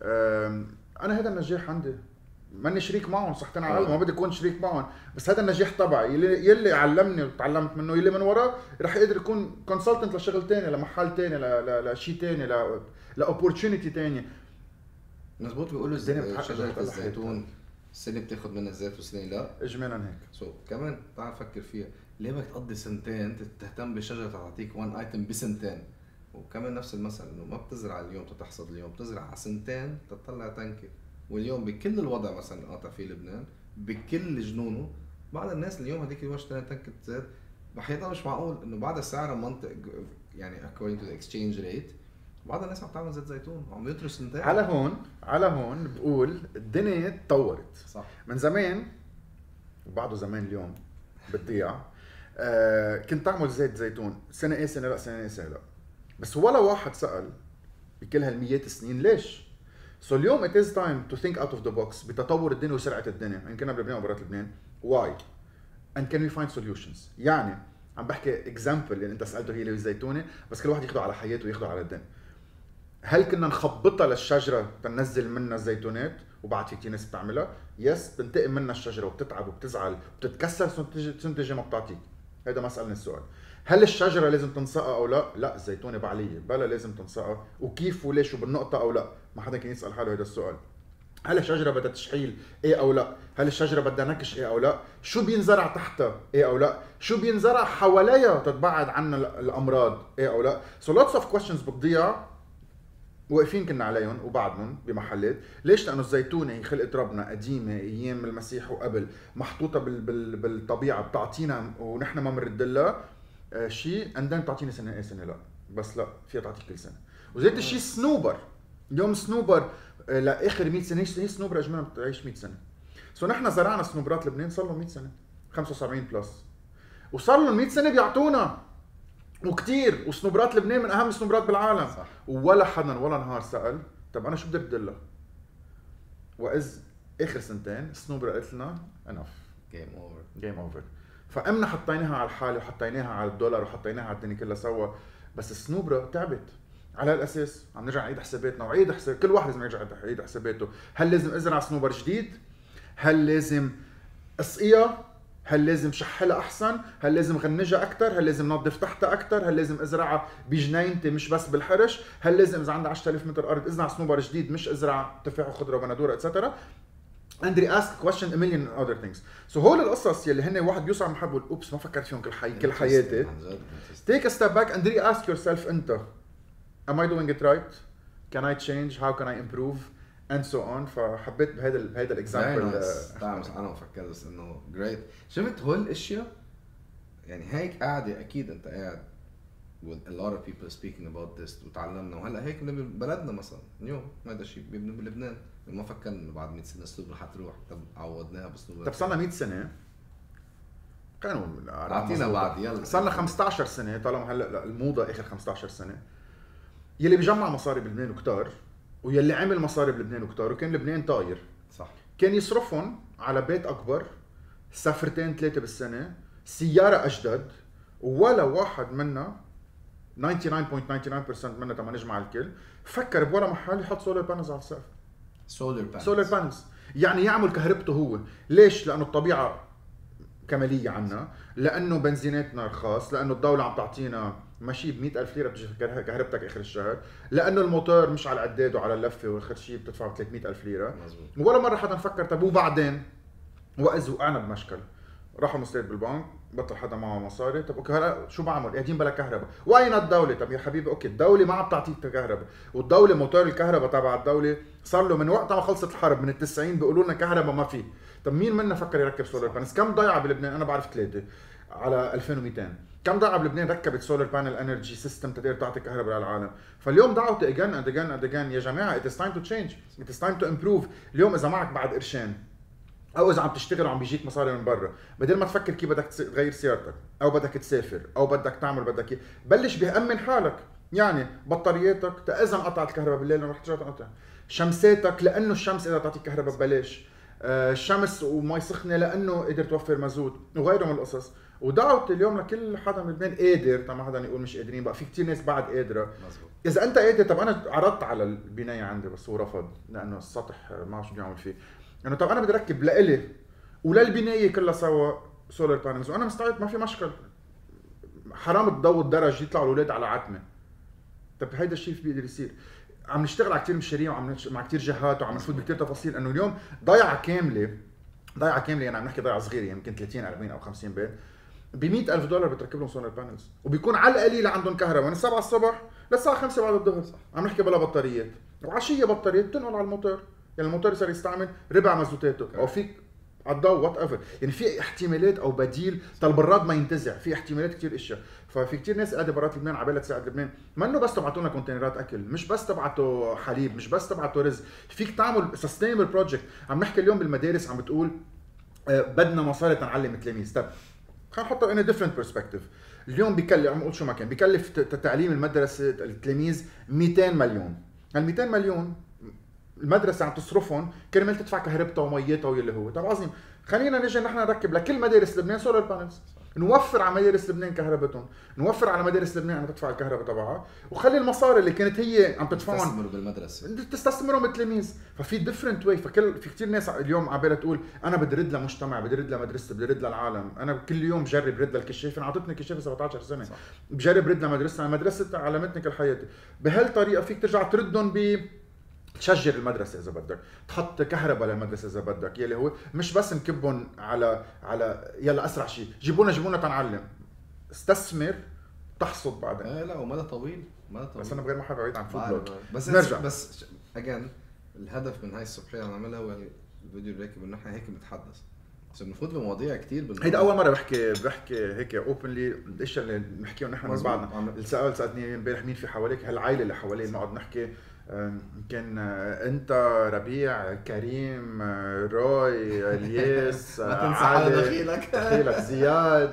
B: انا هذا النجاح عندي، ماني شريك معهم صحتين على ما بدي اكون شريك معهم، بس هذا النجاح تبعي يلي, يلي علمني وتعلمت منه، يلي من وراه رح يقدر يكون كونسلتنت لشغل تاني، لمحل تاني، لشيء تاني، لاوبورتونيتي تاني.
A: مزبوط. بيقولوا شجره الزيتون السنه بتاخذ منها الزيت والسنه لا،
B: اجمالا هيك.
A: سو so, كمان تعال فكر فيها، ليه بدك تقضي سنتين تهتم بشجره تعطيك وان ايتم بسنتين؟ وكمان نفس المثل انه ما بتزرع اليوم تحصد اليوم، بتزرع على سنتين تطلع تنكر. واليوم بكل الوضع مثلا قاطع في لبنان بكل جنونه بعض الناس اليوم هذيك اليوم اشتريت تنكة زيت بحيطه مش معقول انه بعد سعر منطق يعني according to the exchange rate بعض الناس عم تعمل زيت زيتون وعم يترس نتائج.
B: على هون على هون بقول الدنيا تطورت
A: صح.
B: من زمان وبعده زمان اليوم بتضيع. آه كنت تعمل زيت زيتون سنه ايه سنه لا سنه ايه سنه لا، بس ولا واحد سأل بكل هالميات السنين ليش. سو so اليوم it is time to think out of the box بتطور الدنيا وسرعه الدنيا ان كنا بلبنان وبرات لبنان. why and can we find solutions. يعني عم بحكي example اللي انت سالته هي الزيتونه، بس كل واحد ياخده على حياته وياخده على الدنيا. هل كنا نخبطها للشجره تنزل منها الزيتونات وبعد في كتير ناس بتعملها؟ يس بتنتقم منها الشجره وبتتعب وبتزعل وبتتكسر تنتج ما بتعطيك. هذا ما سالني السؤال. هل الشجره لازم تنسقى او لا؟ لا الزيتونه بعليه بلا لازم تنسقى، وكيف وليش وبالنقطه او لا. ما حدا كان يسال حاله هذا السؤال. هل الشجره بدها تشحيل ايه او لا؟ هل الشجره بدها نكش ايه او لا؟ شو بينزرع تحتها ايه او لا؟ شو بينزرع حواليها تتبعد عنا الامراض ايه او لا؟ سو لوتس اوف كويستشنز بتضيع واقفين كنا عليهم وبعدهم بمحلات. ليش؟ لانه الزيتونه هي خلقت ربنا قديمه ايام المسيح وقبل، محطوطه بال بال بالطبيعه بتعطينا ونحن ما بنرد لها آه شيء اندن بتعطينا سنه ايه سنه لا، بس لا فيها تعطيك كل سنه. وزيت الشيء صنوبر. اليوم صنوبر آه لاخر مية سنه، هي صنوبر اجمالا بتعيش مية سنه. سو نحن زرعنا صنوبرات لبنان صار لهم مية سنه خمسة وسبعين بلس، وصار لهم مية سنه بيعطونا وكتير. وصنوبرات لبنان من اهم الصنوبرات بالعالم. صح. ولا حدا ولا نهار سأل طب انا شو بدي ارد لها. واذ اخر سنتين الصنوبره قالت لنا انف
A: جيم اوفر
B: جيم اوفر. فامنا حطيناها على الحاله وحطيناها على الدولار وحطيناها على الدنيا كلها سوا، بس الصنوبره تعبت. على الاساس عم نرجع نعيد حساباتنا وعيد حساب كل واحد لازم يرجع يعيد حساباته. هل لازم ازرع صنوبر جديد؟ هل لازم اسقيها؟ هل لازم شحلها احسن؟ هل لازم غنجها اكثر؟ هل لازم نظف تحتها اكثر؟ هل لازم ازرعها بجنينتي مش بس بالحرش؟ هل لازم اذا عندي عشرة آلاف متر ارض ازرع صنوبر جديد مش ازرع تفاح وخضره وبندوره اتسترا؟ اندري اسك كويشن ا مليون اذر ثينجز. سو هول القصص يلي هن واحد بيوصل عم يحب اوبس ما فكرت فيهم كل حي كل حياتي. تيك ا ستيب باك اند ري اسك يور سيلف انت am I doing it right? Can I change? How can I improve? and so on. فحبيت بهذا بهذا الاكزامبل
A: تعمل انا بفكر بس انه جريت. شفت هول الاشياء يعني هيك قاعده اكيد انت قاعد with a lot of people speaking about this وتعلمنا. وهلا هيك ببلدنا مثلا اليوم هذا الشيء بيبنوا بلبنان ما فكرنا انه بعد مية سنه الاسلوب رح تروح. طب عوضناها باسلوب.
B: طب صار لنا مية سنه كانوا
A: اعطينا بعد يلا
B: صار لنا خمسة عشر سنه طالما هلا الموضه اخر خمسة عشر سنه. يلي بيجمع مصاري بلبنان وكتار ويلي عمل مصاري بلبنان وكتار وكان لبنان طاير.
A: صح. كان
B: يصرفهم على بيت اكبر، سفرتين ثلاثه بالسنه، سياره اجدد، ولا واحد منا تسعة وتسعين فاصلة تسعة وتسعين بالمية منا تما نجمع الكل فكر بولا محل يحط سولار بانلز على السقف.
A: سولار بانلز
B: سولار بانلز يعني يعمل كهربته هو. ليش؟ لانه الطبيعه كماليه عنا، لانه بنزيناتنا رخاص، لانه الدوله عم تعطينا ماشي ب مئة ألف ليره بتجي كهربتك اخر الشهر، لانه الموتور مش على العداد وعلى اللفه واخر شيء بتدفع ثلاثمئة ألف ليره. مزبوط. ولا مره حدا فكر طب وبعدين واذ وقعنا بمشكل راحوا مستيد بالبنك بطل حدا معه مصاري. طب اوكي هلا شو بعمل؟ قاعدين بلا كهرباء. واين الدوله؟ طب يا حبيبي اوكي الدوله ما عم تعطيك كهرباء، والدوله موتور الكهرباء تبع الدوله صار له من وقت ما خلصت الحرب من التسعين بيقولوا لنا كهرباء ما في. طب مين منا فكر يركب سولار بانلز؟ كم ضيعه بلبنان؟ انا بعرف ثلاثه على ألفين ومئتين. كم ضيعه بلبنان ركبت سولار بانل انرجي سيستم تقدر تعطي كهرباء للعالم؟ فاليوم دعوتي اجين اند اجين اند اجين يا جماعه ات از تايم تو تشينج، ات از تايم تو امبروف. اليوم اذا معك بعد قرشين او اذا عم تشتغل وعم بيجيك مصاري من برا، بدل ما تفكر كيف بدك تغير سيارتك او بدك تسافر او بدك تعمل بدك بلش بأمن حالك. يعني بطارياتك اذا انقطعت الكهرباء بالليل رح ترجع تنقطع، شمساتك لانه الشمس اذا تعطيك كهرباء ببلاش، الشمس ومي سخنه لانه قدر توفر مازوت وغيره من القصص. ودعوت اليوم لكل حدا من بلبنان قادر، طبعا ما حدا يقول مش قادرين، بقى في كثير ناس بعد قادره. مزبوط. اذا انت قادر، طب انا عرضت على البنايه عندي بس هو رفض لانه السطح ما عرف شو بده يعمل فيه. انه طب انا بدي اركب لإلي وللبنايه كلها سوا سولار بانلز وانا مستعد ما في مشكل، حرام تضوي الدرج يطلعوا الاولاد على عتمه. طب هيدا الشيء بيقدر يصير. عم نشتغل على كثير مشاريع وعم مع كثير جهات وعم نفوت بكثير تفاصيل، انه اليوم ضيعه كامله ضيعه كامله يعني عم نحكي ضيعه صغيره يمكن ثلاثين أربعين او خمسين بيت ب مئة ألف دولار بتركب لهم سولار بانلز وبيكون على القليل عندهم كهرباء من السبعة الصبح للساعه خمسة بعد الظهر. عم نحكي بلا بطاريات، وعشيه بطاريات تنقل على الموتور، يعني الموتور صار يستعمل ربع مازوتاته او فيك على الضوء وات ايفر، يعني في احتمالات او بديل البراد ما ينتزع، في احتمالات كتير اشياء. ففي كتير ناس قاعده برات لبنان عبالها تساعد لبنان، ما انه بس تبعتوا لنا كونتينرات اكل، مش بس تبعتوا حليب، مش بس تبعتوا رز، فيك تعمل سستينبل بروجكت. عم نحكي اليوم بالمدارس عم بتقول آه بدنا مصاري تنعلم التلاميذ. طب خلينا نحطها in a different perspective. اليوم بيكلف، عم اقول شو ما كان بيكلف تعليم المدرسه التلاميذ مئتين مليون. هال مئتين مليون المدرسه عم تصرفهم كرمال تدفع كهربتها وميتها واللي هو. طب عظيم، خلينا نجي نحن نركب لكل مدارس لبنان سولار بانلز، نوفر على مدارس لبنان كهربتهم، نوفر على مدارس لبنان عم تدفع الكهرباء تبعها، وخلي المصاري اللي كانت هي عم تدفعهم
A: تستثمروا بالمدرسه،
B: تستثمروا بالتلاميذ. ففي ديفرنت واي. فكل في كثير ناس اليوم عبالها تقول انا بدي رد لمجتمع، بدي رد لمدرسه، بدي رد للعالم. انا كل يوم بجرب رد للكشافه، انا اعطتني كشافه سبعة عشر سنه صح. بجرب رد لمدرسه، مدرسه علمتني كل حياتي. بهالطريقه فيك ترجع تردهم ب تشجر المدرسه اذا بدك، تحط كهرباء للمدرسه اذا بدك، يلي هو مش بس نكبهم على على يلا اسرع شيء جيبونا جيبونا تنعلم. استثمر تحصد بعدين.
A: آه لا ومدى طويل، مدى طويل.
B: بس انا بغير ما حابب بعيد عن فود بلوج.
A: بس نرجع بس اجين الهدف من هاي الصبحيه اللي عملها هو الفيديو الراكب انه احنا هيك بنتحدث، بس بنفوت بمواضيع كثير بالموضوع.
B: هيدا اول مره بحكي بحكي هيك اوبنلي الاشياء اللي بنحكيهم نحن مع بعضنا. السؤال سالتني امبارح مين في حواليك، هالعائله اللي حوالي نقعد نحكي. كان انت ربيع كريم روي الياس
A: ما تنسى على دخيلك
B: دخيلك زياد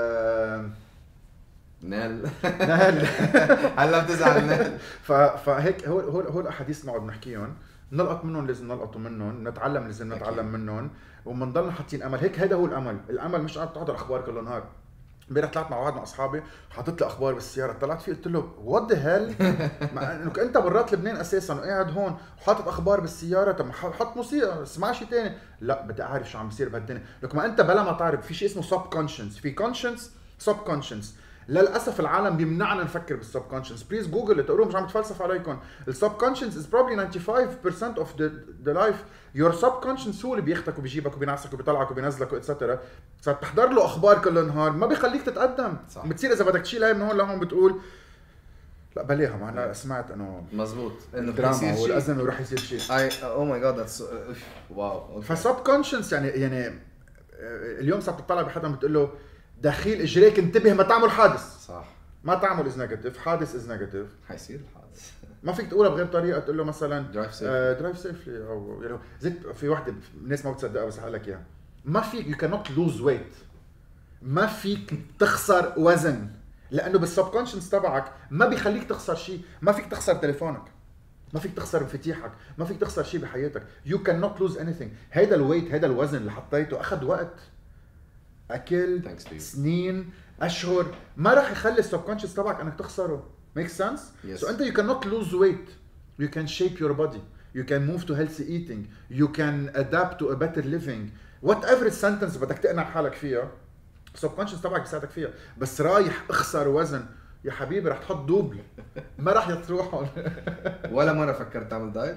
A: نال
B: نال
A: هلا بتزعل نال.
B: فهيك هو هو هو الاحاديث نقعد نحكيهم، نلقط منهم لازم نلقطوا منهم، نتعلم لازم نتعلم منهم، وبنضلنا حاطين امل. هيك هذا هو الامل. الامل مش قاعد تحضر اخبار كل نهار. امبارح طلعت مع واحد مع اصحابي حاطط لي اخبار بالسياره، طلعت فيه قلت له وات ذا هيل، انك انت برات لبنان اساسا وقاعد هون وحاطط اخبار بالسياره، طب حط موسيقى اسمع شيء ثاني. لا بدي اعرف شو عم بيصير بهالدنيا. لك ما انت بلا ما تعرف في شيء اسمه سب كونشنس، في كونشنس سب كونشنس. للاسف العالم بيمنعنا نفكر بالسب كونشنس. بليز جوجل تقولوا مش عم تفلسف عليكم. السب كونشنس از بروبلي ninety five percent اوف ذا ذا لايف. يور سب كونشنس هو اللي بياخدك وبيجيبك وبينعسك وبيطلعك وبينزلك واتسترا. فتحضر له اخبار كل نهار ما بيخليك تتقدم. صح. بتصير اذا بدك تشيل هاي من هون لهون بتقول لا بليها، ما انا سمعت انه
A: مزبوط انه
B: الدراما والازمه وراح يصير شيء.
A: اي او ماي جاد ذاتس واو.
B: فسب كونشنس يعني يعني اليوم صرت تطلع بحدا بتقول له دخيل اجريك انتبه ما تعمل حادث.
A: صح.
B: ما تعمل از نيجاتيف، حادث از نيجاتيف.
A: حيصير الحادث.
B: ما فيك تقولها بغير طريقه، تقول له مثلا
A: درايف سيف
B: درايف سيفلي او يعني زيت. في وحده الناس ما بتصدقها بس هقول لك اياها، ما فيك يو كانوت لوز ويت، ما فيك تخسر وزن، لانه بالسب كونشنس تبعك ما بيخليك تخسر شيء. ما فيك تخسر تليفونك، ما فيك تخسر مفاتيحك، ما فيك تخسر شيء بحياتك. يو كانوت لوز اني ثينج. هيدا الويت، هيدا الوزن اللي حطيته اخذ وقت، اكل سنين اشهر، ما راح يخلي السب كونشنس تبعك انك تخسره. make sense. yes. So انت you cannot lose weight, you can shape your body, you can move to healthy eating, you can adapt to a better living, whatever sentence بدك تقنع حالك فيها السب كونشنس تبعك بيساعدك فيها. بس رايح اخسر وزن يا حبيبي رح تحط دوبل ما راح يتروحون.
A: ولا مره فكرت تعمل دايت؟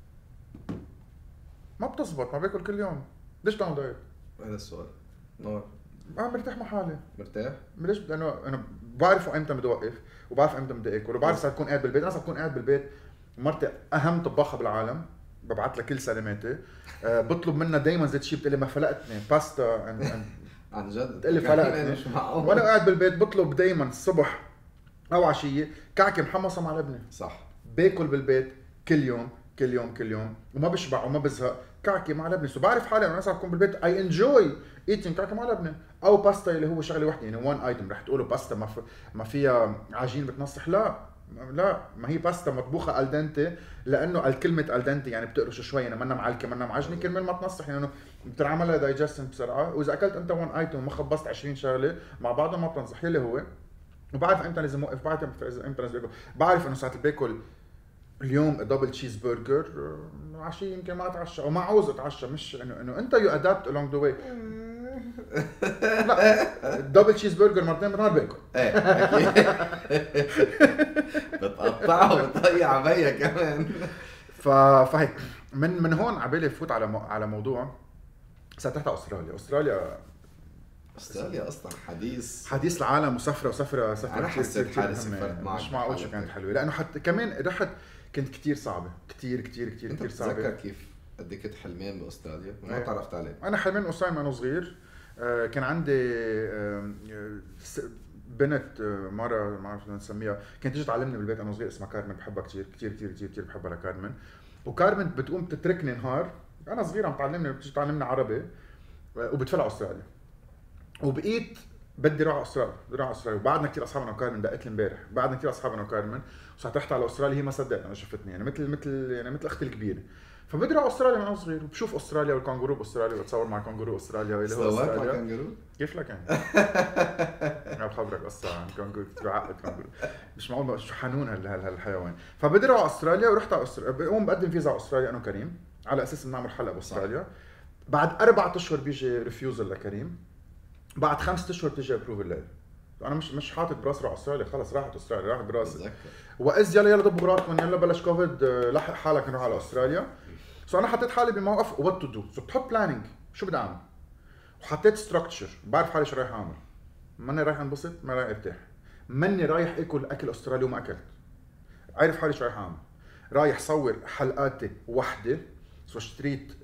B: ما بتزبط، ما باكل كل يوم. ليش تعمل دايت؟
A: هذا السؤال. نور
B: انا مرتاح مع حالي.
A: مرتاح؟
B: ليش؟ لانه انا بعرف امتى بدي اوقف وبعرف امتى بدي اكل وبعرف صار اكون قاعد بالبيت. انا صار اكون قاعد بالبيت، مرتي اهم طباخه بالعالم ببعث لها كل سلاماتي. أه بطلب منها دائما زيت شيء، بتقول لي ما فلقتني باستا عن عن
A: عن جد
B: بتقول لي فلقتني. وانا قاعد بالبيت بطلب دائما الصبح او عشيه كعكه محمصه مع لبنه.
A: صح.
B: باكل بالبيت كل يوم كل يوم كل يوم وما بشبع وما بزهق. كعكه مع لبنه. سو بعرف حالي انا صار اكون بالبيت اي انجوي ايتينج كعكه مع لبنه او باستا اللي هو شغله وحده. يعني وان ايتم رح تقولوا باستا ما, ف... ما فيها عجين بتنصح. لا لا، ما هي باستا مطبوخه الدنتي، لانه الكلمه الدنتي يعني بتقرش شوي، يعني منا معلكه منا معجنه كرمال ما تنصح، يعني انه بتنعملها دايجستن بسرعه. واذا اكلت انت وان ايتم وما خبصت عشرين شغله مع بعضها ما بتنصح. اللي هو وبعرف امتى لازم اوقف، بعرف امتى لازم اكل. بعرف انه ساعه باكل اليوم دبل تشيز برجر عشيه يمكن ما اتعشى او ما عاوز اتعشى. مش انه انه انت يو ادابت along ذا واي. لا دبل تشيز برجر مرتين بالنهار باكل.
A: ايه اكيد بتقطعه وبتضيع بيا كمان.
B: ف فهيك من من هون عبالي فوت على مو... على موضوع ساتحت استراليا. استراليا
A: استراليا اصلا حديث
B: حديث العالم وسفره وسفره سفره.
A: انا حسيت حالي سافرت معك،
B: مش معقول شو كانت حلوه، لانه حتى كمان رحت كنت كتير صعبه، كتير كتير كتير كتير صعبه.
A: بتذكر كيف قد كنت حلمان باستراليا وما تعرفت عليه؟
B: انا حلمان باستراليا وانا صغير. آه كان عندي آه بنت آه مره ما بعرف نسميها، كانت تيجي تعلمني بالبيت انا صغير، اسمها كارمن، بحبها كثير كثير كثير كثير كثير بحبها لكارمن. وكارمن بتقوم تتركني نهار انا صغير عم تعلمني، بتيجي تعلمني عربي وبتفلع استراليا، وبقيت بدي اروح على استراليا، بدي اروح على استراليا. وبعدنا كثير اصحابنا وكارمن دقت لي امبارح، بعدنا كثير اصحابنا وكارمن وصرت رحت على استراليا، هي ما صدقت انا شفتني، يعني مثل مثل يعني مثل اختي الكبيره. فبدي اروح استراليا من وانا صغير، وبشوف استراليا والكانجورو باستراليا، وبتصور مع كانجورو استراليا واللي هو استراليا.
A: كانجورو
B: كيف لك يعني؟ انا بخبرك قصه عن كانجورو، كثير بعقد كانجورو، مش معقول شو حنون هالحيوان. فبدي اروح على استراليا، ورحت على استراليا، بقوم بقدم فيزا على استراليا انا وكريم على اساس نعمل حلقه باستراليا. بعد أربعة اشهر بيجي ريفيوزل لكريم، بعد خمسة اشهر بتيجي ابروفل لي. انا مش مش حاطط براسي على استراليا، خلص راحت استراليا، راحت براسي. واذ يلا يلا ضبوا راسكم، يلا بلش كوفيد، لحق حالك نروح على استراليا. سو انا حطيت حالي بموقف وات تو دو، سو بتحط بلاننج شو بدي اعمل، وحطيت ستراكشر، بعرف حالي شو رايح اعمل. ماني رايح انبسط، ما رايح ارتاح، ماني رايح اكل اكل استرالي وما اكلت، عارف حالي شو رايح اعمل. رايح صور حلقاتي وحده، سو اشتريت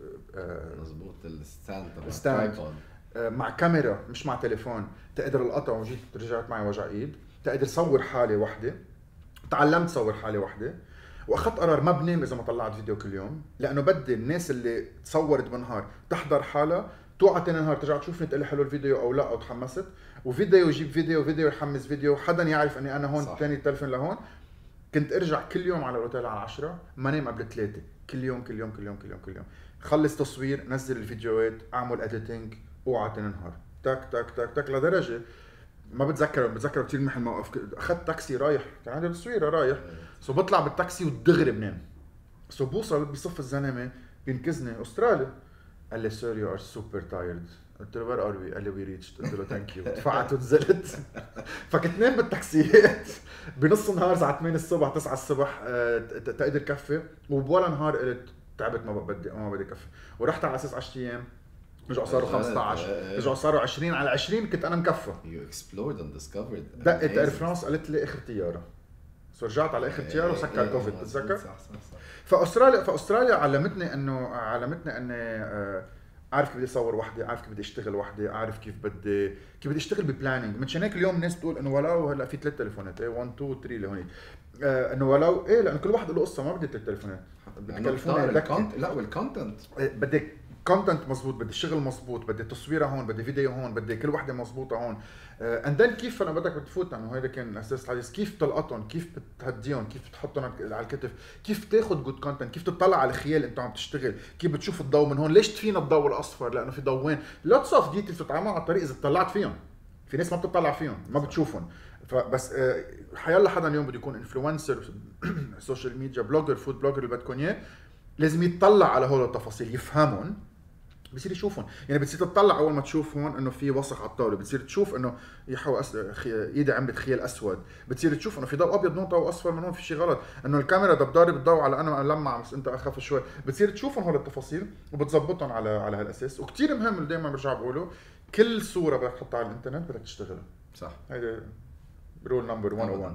A: مزبوط الستاند
B: تبع مع كاميرا مش مع تليفون، تقدر القطع وجيت رجعت معي وجع ايد، تقدر صور حالي وحده. تعلمت صور حالي وحده، واخذت قرار ما بنام اذا ما طلعت فيديو كل يوم، لانه بدي الناس اللي تصورت بالنهار تحضر حالها، توعى تاني نهار ترجع تشوفني تقول لي حلو الفيديو او لا او تحمست، وفيديو يجيب فيديو، فيديو يحمس فيديو، حدا يعرف اني انا هون، ثاني التلفون لهون. كنت ارجع كل يوم على الاوتيل على عشرة، ما نام قبل ثلاثة، كل يوم كل يوم كل يوم كل يوم كل يوم. خلص تصوير، نزل الفيديوهات، اعمل اديتنج، اوعى تاني نهار، تك تك تك تك، لدرجه ما بتذكر بتذكر كثير محل موقف. اخذت تاكسي رايح، كان عندي تصويره رايح، سو بطلع بالتاكسي ودغري بنام. سو بوصل بصف الزلمه بينكزني استرالي، قال لي سير يو ار سوبر تايرد. قلت له وير ار وي؟ قال لي وي ريتشد. قلت له ثانك يو، دفعت ونزلت. فكنت نام بالتاكسيات بنص النهار الساعه ثمانية الصبح تسعة الصبح تقدر كفي، وبولا نهار قلت تعبت ما بدي ما بدي كفي، ورحت على اساس عشرة ايام رجعوا صاروا خمسة عشر، رجعوا صاروا عشرين، على عشرين كنت انا مكفى.
A: يو اكسبلورد اند ديسكفرد.
B: دقت اير فرانس قالت لي اخر طياره، سو رجعت على اخر طياره وسكر كوفيد، بتذكر.
A: صح صح صح.
B: فاستراليا فاستراليا علمتني انه علمتني اني عارف كيف بدي اصور وحدي، عارف كيف بدي اشتغل وحدي، عارف كيف بدي كيف بدي اشتغل ببلاننج. من هيك اليوم الناس بتقول انه ولو هلا في ثلاث تليفونات، ايه واحد اثنين ثلاثة لهونيك، آه انه ولو ايه، لانه كل واحد له قصه، ما بدي ثلاث تليفونات،
A: بدي تليفونات. لا والكونتنت
B: بدي كونتنت مزبوط، بدي شغل مزبوط، بدي تصويره هون، بدي فيديو هون، بدي كل وحده مزبوطه هون. اند ذن كيف انا بدك بتفوت، انه هذا كان اساس الحديث، كيف تلقطهم، كيف بتهديهم، كيف بتحطهم على الكتف، كيف تاخذ جود كونتنت، كيف تطلع على الخيال انت عم تشتغل، كيف بتشوف الضوء من هون، ليش فينا الضوء الاصفر، لانه في ضوين لوتس اوف ديتيلز بتتعامل على الطريق، اذا طلعت فيهم في ناس ما بتطلع فيهم ما بتشوفهم. فبس حيلا حدا اليوم بده يكون انفلونسر، سوشيال ميديا بلوجر، فود بلوجر اللي بدكم اياه، لازم يطلع على هول التفاصيل، يفهمهم، بصير يشوفهم. يعني بتصير تطلع اول ما تشوف هون انه في وسخ على الطاوله، بتصير تشوف انه يحو أس... خي... ايدي عملت خيال اسود، بتصير تشوف انه في ضوء ابيض نقطه واصفر من هون، في شيء غلط، انه الكاميرا ضارب الضوء على انا لمع بس انت اخف شوي. بتصير تشوفهم هول التفاصيل وبتظبطهم على على هالاساس. وكثير مهم اللي دائما برجع بقوله، كل صوره بدك تحطها على الانترنت بدك تشتغلها
A: صح.
B: هيدا رول نمبر مية وواحد،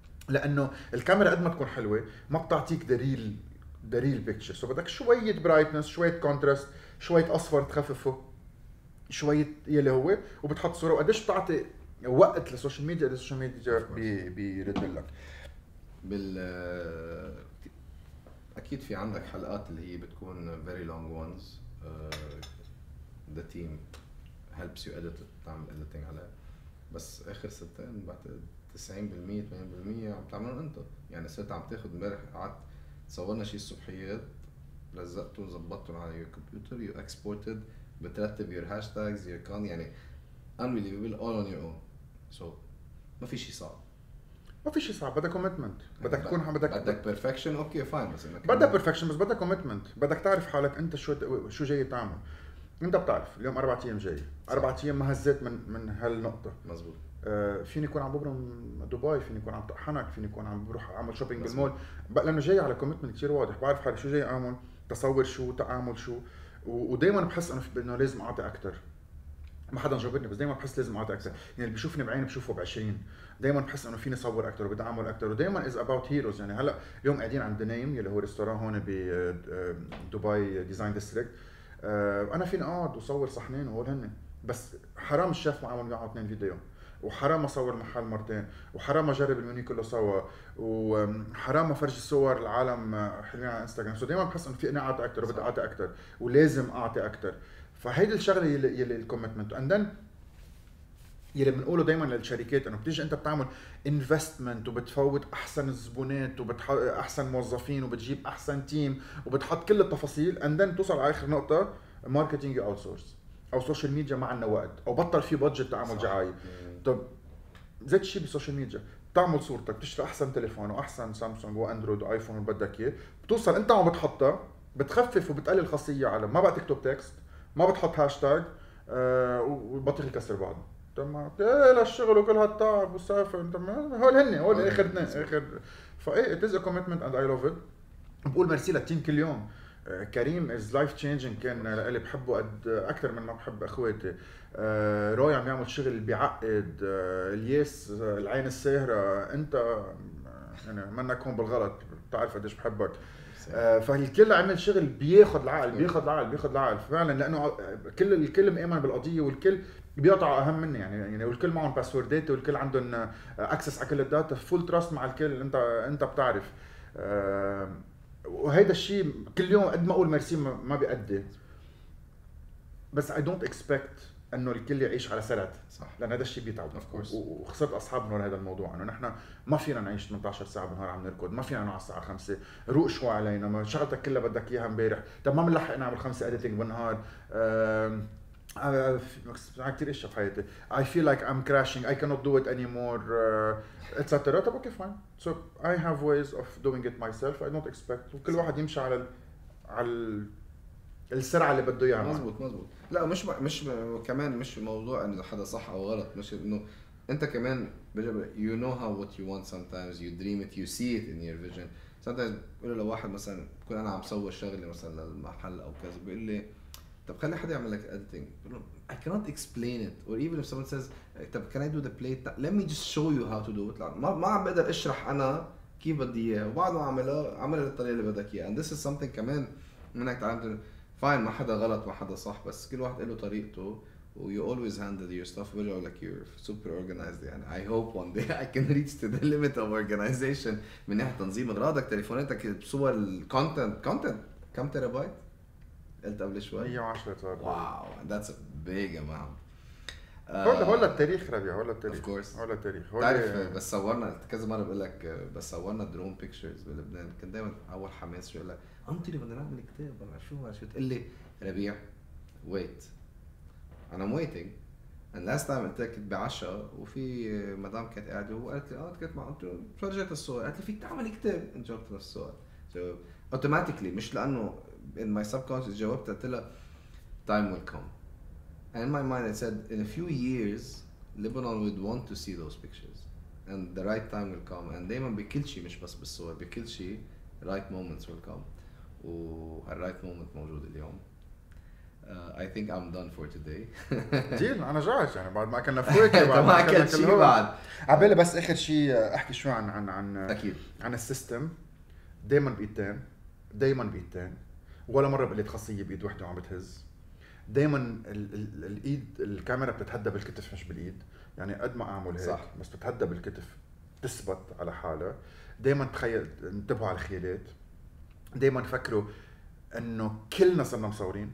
B: لانه الكاميرا قد ما تكون حلوه ما بتعطيك دليل دليل بيكتشر. سو بدك شويه برايتنس، شويه كونتراست، شويه اصفر تخففه، شويه يلي هو، وبتحط صوره. وقديش بتعطي وقت للسوشيال ميديا، السوشيال ميديا بيرد لك.
A: بال اكيد في عندك حلقات اللي هي بتكون very long ones uh, the team helps you edit تعمل editing عليها، بس اخر ستين بعد تسعين بالمية ثمانين بالمية عم تعملهم انت. يعني صرت عم تاخذ امبارح قعدت صورنا شيء الصبحيات، لزقته وظبطته على your computer, you exported، بترتب your hashtags your con، يعني unbelievable all on your own. so ما في شيء صعب،
B: ما في شيء صعب، بدك كوميتمنت، بدك تكون بدك
A: بدك بيرفكشن. اوكي فاين، بس انك
B: بدك بيرفكشن، بس بدك كوميتمنت، بدك تعرف حالك انت شو شو جاي تعمل. انت بتعرف اليوم اربع ايام جاي، اربع ايام ما هزيت من من هالنقطه.
A: مزبوط.
B: آه فيني يكون عم ببرم دبي، فيني يكون عم طحنك، فيني يكون عم بروح اعمل شوبينج بالمول، لانه جاي على كوميتمنت كثير واضح، بعرف حالي شو جاي اعمل، تصور شو، تعامل شو، ودائما بحس انه انه لازم اعطي اكثر. ما حدا جاوبني، بس دائما بحس لازم اعطي اكثر. يعني اللي بيشوفني بعيني بشوفه ب عشرين، دائما بحس انه فيني اصور اكثر وبدي اعمل اكثر، ودائما از اباوت هيروز. يعني هلا اليوم قاعدين عند نايم اللي هو ريستوران هون بدبي ديزاين ديستريكت، انا فيني اقعد وصور صحنين وهول هن، بس حرام الشيف معه معه اثنين فيديو، وحرام اصور محل مرتين، وحرام اجرب المنيو كله سوا، وحرام افرجي الصور العالم حلوين على انستغرام. سو دائما بحس انه في اني اعطي اكثر وبدي اعطي اكثر ولازم اعطي اكثر. فهيدي الشغله يلي يلي الكوميتمنت. اند ذن يلي بنقوله دائما للشركات انه بتيجي انت بتعمل انفستمنت وبتفوت احسن الزبونات وبتحط احسن موظفين وبتجيب احسن تيم وبتحط كل التفاصيل، اند ذن توصل على اخر نقطه ماركتينج اوت سورس او سوشيال ميديا ما عندنا وقت او بطل في بادجت تعمل دعايه. طب زيت الشيء بالسوشيال ميديا، بتعمل صورتك، بتشتري احسن تليفون واحسن سامسونج واندرويد وايفون اللي بدك اياه، بتوصل انت عم بتحطها، بتخفف وبتقلل خاصيه على ما بقى تكتب تكست، ما بتحط هاشتاج، أه وبطيخ يكسر بعضه. تمام ايه للشغل وكل هالتعب والسافر، انت هول هن هول اخر اثنين اخر. فايه ات از ا كوميتمنت اند اي لاف ات. بقول ميرسي للتيم كل يوم. كريم از لايف تشينجينج، كان لإلي بحبه قد اكثر من ما بحب اخواتي. آه روي عم يعمل شغل بيعقد. آه الياس آه العين الساهره، انت يعني منك هون بالغلط، بتعرف قديش بحبك. آه فالكل عمل شغل بياخذ العقل بياخذ العقل بياخذ العقل فعلا، لانه كل الكل مآمن بالقضيه والكل بيقطعوا اهم مني. يعني يعني والكل معهم باسوردات والكل عندهم اكسس على كل الداتا، فول تراست مع الكل. انت انت بتعرف. آه وهيدا الشيء كل يوم قد ما اقول ميرسي ما بيأدي، بس I don't expect انه الكل يعيش على سرعه، صح، لان هذا الشيء بيتعب. وخسرت اصحابنا ورا هذا الموضوع، انه نحن ما فينا نعيش ثمانية عشر ساعه بالنهار عم نركض، ما فينا نوع الساعه خمسة، روق شوي علينا، ما شغلتك كلها بدك اياها امبارح، طب ما بنلحق نعمل خمسه اديتنج بالنهار. أه أه كثير اشياء بحياتي I feel like I'm crashing, I cannot do it anymore, et cetera. طب اوكي فاين. So I have ways of doing it myself. I don't expect. وكل واحد يمشي على ال على السرعه اللي بده اياها.
A: مزبوط مزبوط. لا مش مش كمان مش موضوع انه حدا صح او غلط، مش انه انت كمان you know how what you want sometimes, you dream it, you see it in your vision. sometimes بقول له واحد مثلا بكون انا عم صور شغله مثلا للمحل او كذا، بيقول لي طب خلي حدا يعمل لك editing. بقول له I cannot explain it, or even if someone says طب can I do the plate, let me just show you how to do it. ما ما عم بقدر اشرح انا كيف بدي اياه، وبعد ما اعملها اعملها بالطريقه اللي بدك اياها. and this is something كمان منك تعلمت. فاين ما حدا غلط ما حدا صح، بس كل واحد له طريقته. و you always handle your stuff well, like you're super organized. يعني I hope one day I can reach to the limit of organization من ناحية تنظيم اغراضك، تليفوناتك، بصور الكونتنت. كونتنت كم تيرا بايت؟ قلت قبل شوي
B: مية وعشرة صار.
A: واو that's a big amount.
B: هولا هولا التاريخ ربيع، هولا التاريخ.
A: of course
B: هولا التاريخ.
A: تعرف بس صورنا كذا مرة بقول لك، بس صورنا درون بيكتشرز بلبنان، كان دائما اول حماس شو يقول لك انت اللي بدنا نعمل كتاب ولا شو شو تقول لي ربيع wait انا waiting. and last time قلت لك كنت بعشاء وفي مدام كانت قاعده وقالت لي اه كنت مع انت فرجيت الصور، قالت لي فيك تعمل كتاب. انت جاوبت نفس السؤال so automatically، مش لانه in my subconscious جاوبت قلت لها time will come. and in my mind I said in a few years Lebanon would want to see those pictures and the right time will come. and دايما بكل شيء مش بس بالصور، بكل شيء right moments will come. وهالرايت مومنت موجود اليوم. uh, I think I'm done for today.
B: ديل انا جاهز يعني بعد ما اكلنا فواكه
A: بعد ما اكلنا شيء بعد.
B: عبالي بس اخر شيء احكي شوي عن عن عن
A: اكيد
B: عن السيستم. دائما بايدين، دائما بايدين، ولا مره بقلت خاصيه بايد وحده وعم بتهز. دائما الايد الكاميرا بتتهدى بالكتف مش بالايد. يعني قد ما اعمل هيك صح. بس بتتهدى بالكتف تثبت على حالها. دائما تخيل انتبهوا على الخيالات. دايما فكروا انه كلنا صرنا مصورين،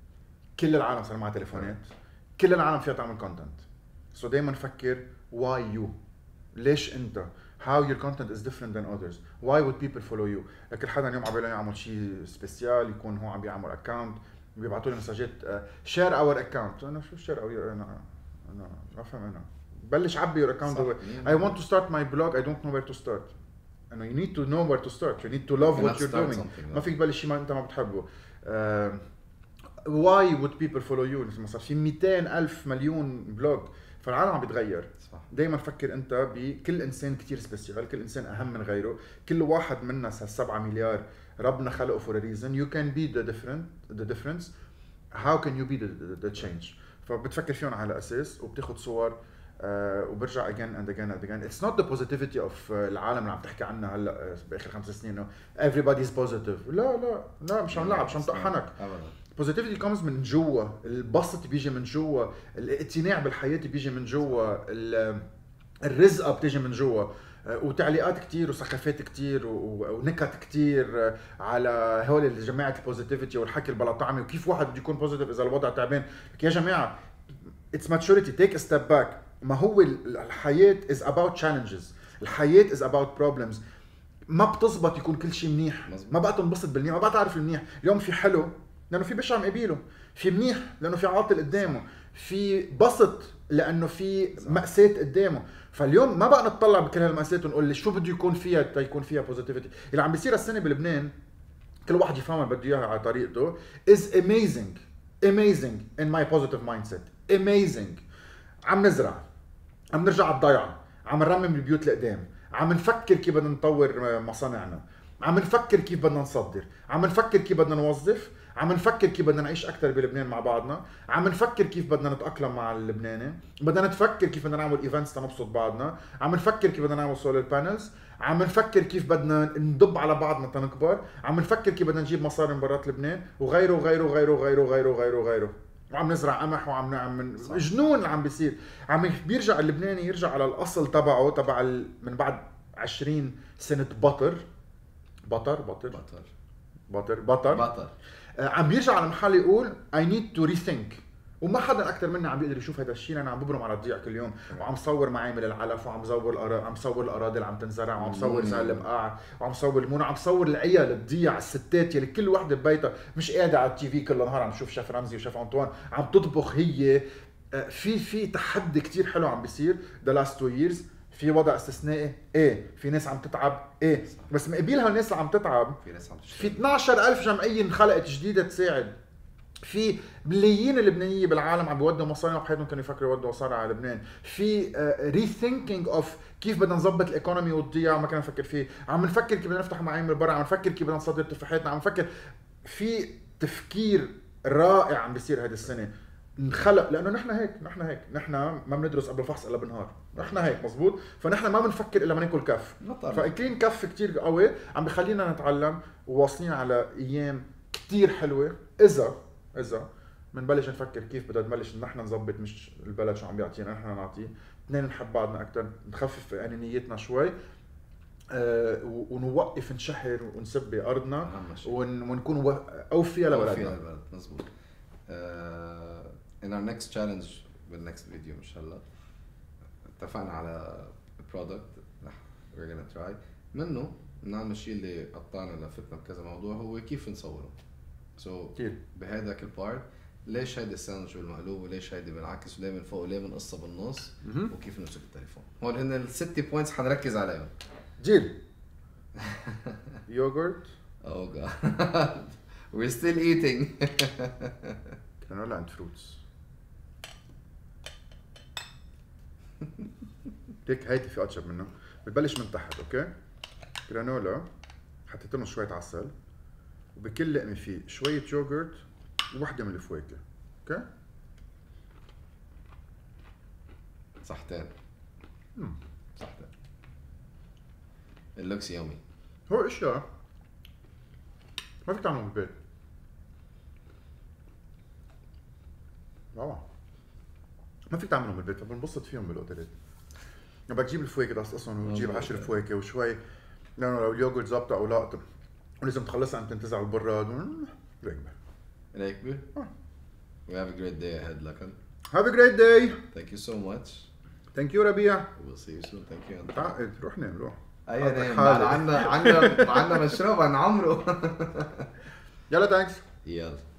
B: كل العالم صار معها تليفونات، كل العالم فيها تعمل كونتنت. سو so دايما فكر why you، ليش انت، how your content is different than others, why would people follow you. كل حدا اليوم عم يعمل شيء سبيسيال، يكون هو عم بيعمل اكونت بيبعثوا لي مسجات شير اور اكونت. انا شو شير اور انا انا ما فهم. انا بلش عبي يور اكونت. I want to start my blog, I don't know where to start. انه you need to know where to start, you need to love what you're doing. ما فيك تبلش شيء ما انت ما بتحبه. uh, why would people follow you. مثلا في مئتين ألف مليون بلوج، فالعالم عم بيتغير. دايما فكر انت بكل انسان كتير سبيسيال، كل انسان اهم من غيره، كل واحد منا هالسبعة مليار ربنا خلقه for a reason. you can be the different the difference, how can you be the, the, the change. فبتفكر فيهم على اساس وبتاخذ صور uh, وبرجع again and again and again. It's not the positivity of uh, العالم اللي عم تحكي عنها هلا باخر خمس سنين انه everybody's positive. لا لا لا مش عم نلعب، مش عم طحنك. positivity comes من جوا، البسط بيجي من جوا، الاقتناع بالحياه بيجي من جوا، الرزقه بتيجي من جوا، وتعليقات كتير وسخافات كتير ونكت كتير على هول الجماعه البوزيتيفيتي والحكي البلا طعمي وكيف واحد بده يكون بوزيتيف اذا الوضع تعبان. يا جماعه it's maturity, take a step back. ما هو الحياه is about challenges، الحياه is about problems. ما بتزبط يكون كل شيء منيح، ما بقى تنبسط بالمنيح، ما بقى تعرف المنيح. اليوم في حلو لانه في بشع مقابله، في منيح لانه في عاطل قدامه، في بسط لانه في مأساة قدامه. فاليوم ما بقى نتطلع بكل هالمأساة ونقول لي شو بده يكون فيها تيكون فيها بوزيتيفيتي. اللي عم بيصير السنه بلبنان كل واحد يفهمها بده اياها على طريقته is amazing amazing in my positive mindset. amazing. عم نزرع، عم نرجع على الضيعه، عم نرمم البيوت القدام، عم نفكر كيف بدنا نطور مصانعنا، عم نفكر كيف بدنا نصدر، عم نفكر كيف بدنا نوظف، عم نفكر كيف بدنا نعيش اكثر بلبنان مع بعضنا، عم نفكر كيف بدنا نتاقلم مع اللبناني، بدنا نتفكر كيف بدنا نعمل ايفنتس تنبسط بعضنا، عم نفكر كيف بدنا نعمل سولار بانلز، عم نفكر كيف بدنا ندب على بعضنا تنكبر، عم نفكر كيف بدنا نجيب مصاري من برات لبنان وغيره وغيره وغيره وغيره وغيره وغيره وغيره. وعم نزرع قمح وعم نعمل جنون اللي عم بيصير. عم بيرجع اللبناني يرجع على الاصل تبعه تبع من بعد عشرين سنه بطر بطر بطر
A: بطر
B: بطر بطر
A: بطر
B: عم بيرجع على محل يقول I need to rethink. وما حدا اكثر مني عم بيقدر يشوف هذا الشيء. انا عم ببرم على الضيع كل يوم وعم صور معامل العلف وعم صور الأرا... عم صور الاراضي اللي عم تنزرع وعم صور زي البقاع وعم صور المونه، عم صور العيال الضيع الستات يلي كل وحده ببيتها مش قاعده على التي في كل نهار عم تشوف شيف رمزي وشيف انطوان عم تطبخ هي. في في تحدي كتير حلو عم بيصير the last two years. في وضع استثنائي ايه، في ناس عم تتعب ايه، بس مقابلها الناس اللي عم تتعب
A: في ناس عم تشتغل،
B: في اثنعش ألف جمعيه انخلقت جديده تساعد، في ملايين اللبنانيه بالعالم عم بيودوا مصاري بحياتهم كانوا يفكروا يودوا مصاري على لبنان، في ري ثينكينج اوف كيف بدنا نظبط الايكونومي والضياع ما كنا نفكر فيه، عم نفكر كيف بدنا نفتح معامل برا، عم نفكر كيف بدنا نصدر تفاحاتنا، عم نفكر. في تفكير رائع عم بيصير هذه السنه نخلق، لانه نحن هيك نحن هيك نحن ما بندرس قبل الفحص الا بنهار، نحن هيك مزبوط. فنحن ما بنفكر الا ما ناكل كف، فاكلين كف كتير قوي عم بخلينا نتعلم وواصلين على ايام كتير حلوه. اذا اذا بنبلش نفكر كيف بدنا نبلش نحن نظبط مش البلد شو عم بيعطينا نحن نعطيه، اثنين نحب بعضنا اكثر، نخفف انانيتنا شوي أه ونوقف نشحر ونسب بارضنا ون ونكون اوفياء لبلدنا.
A: مزبوط. uh, in our next challenge بالnext فيديو ان شاء الله اتفقنا على product we're gonna try منه نعمل الشيء اللي قطعنا لفتنا بكذا موضوع، هو كيف نصوره. so بهذا كل بارت ليش هيدي الساندويتش بالمقلوب وليش هيدي بالعكس وليه من فوق وليه من قصه بالنص وكيف نمسك التليفون. هول هن الست بوينتس حنركز عليهم.
B: جيل يوغورت
A: oh god we're still eating
B: granola and fruits. هيك هيدي في اطيب منه. بتبلش من تحت. اوكي جرانولا حطيت لهم شويه عسل وبكل لقمه فيه شويه يوغورت ووحده من الفواكه. اوكي
A: صحتين امم صحتين. اللوكس يومي.
B: هو اشياء ما فيك تعملهم بالبيت. روعة. ما فيك تعملهم بالبيت، بنبسط فيهم بالاوتيلات. بدك تجيب الفواكه اصلا وتجيب عشر فواكه وشوي لانه لو اليوغورت ظابطه او لا ولازم تخلصها عم تنتزع بالبراد. راكبه
A: راكبه. We have a great day ahead لكن.
B: Have a great day.
A: Thank you so much.
B: Thank you ربيع.
A: We'll see you soon. Thank you.
B: تعقد روح نام روح.
A: أي نام. عنا عنا عنا مشروب نعمره.
B: يلا thanks.
A: يلا.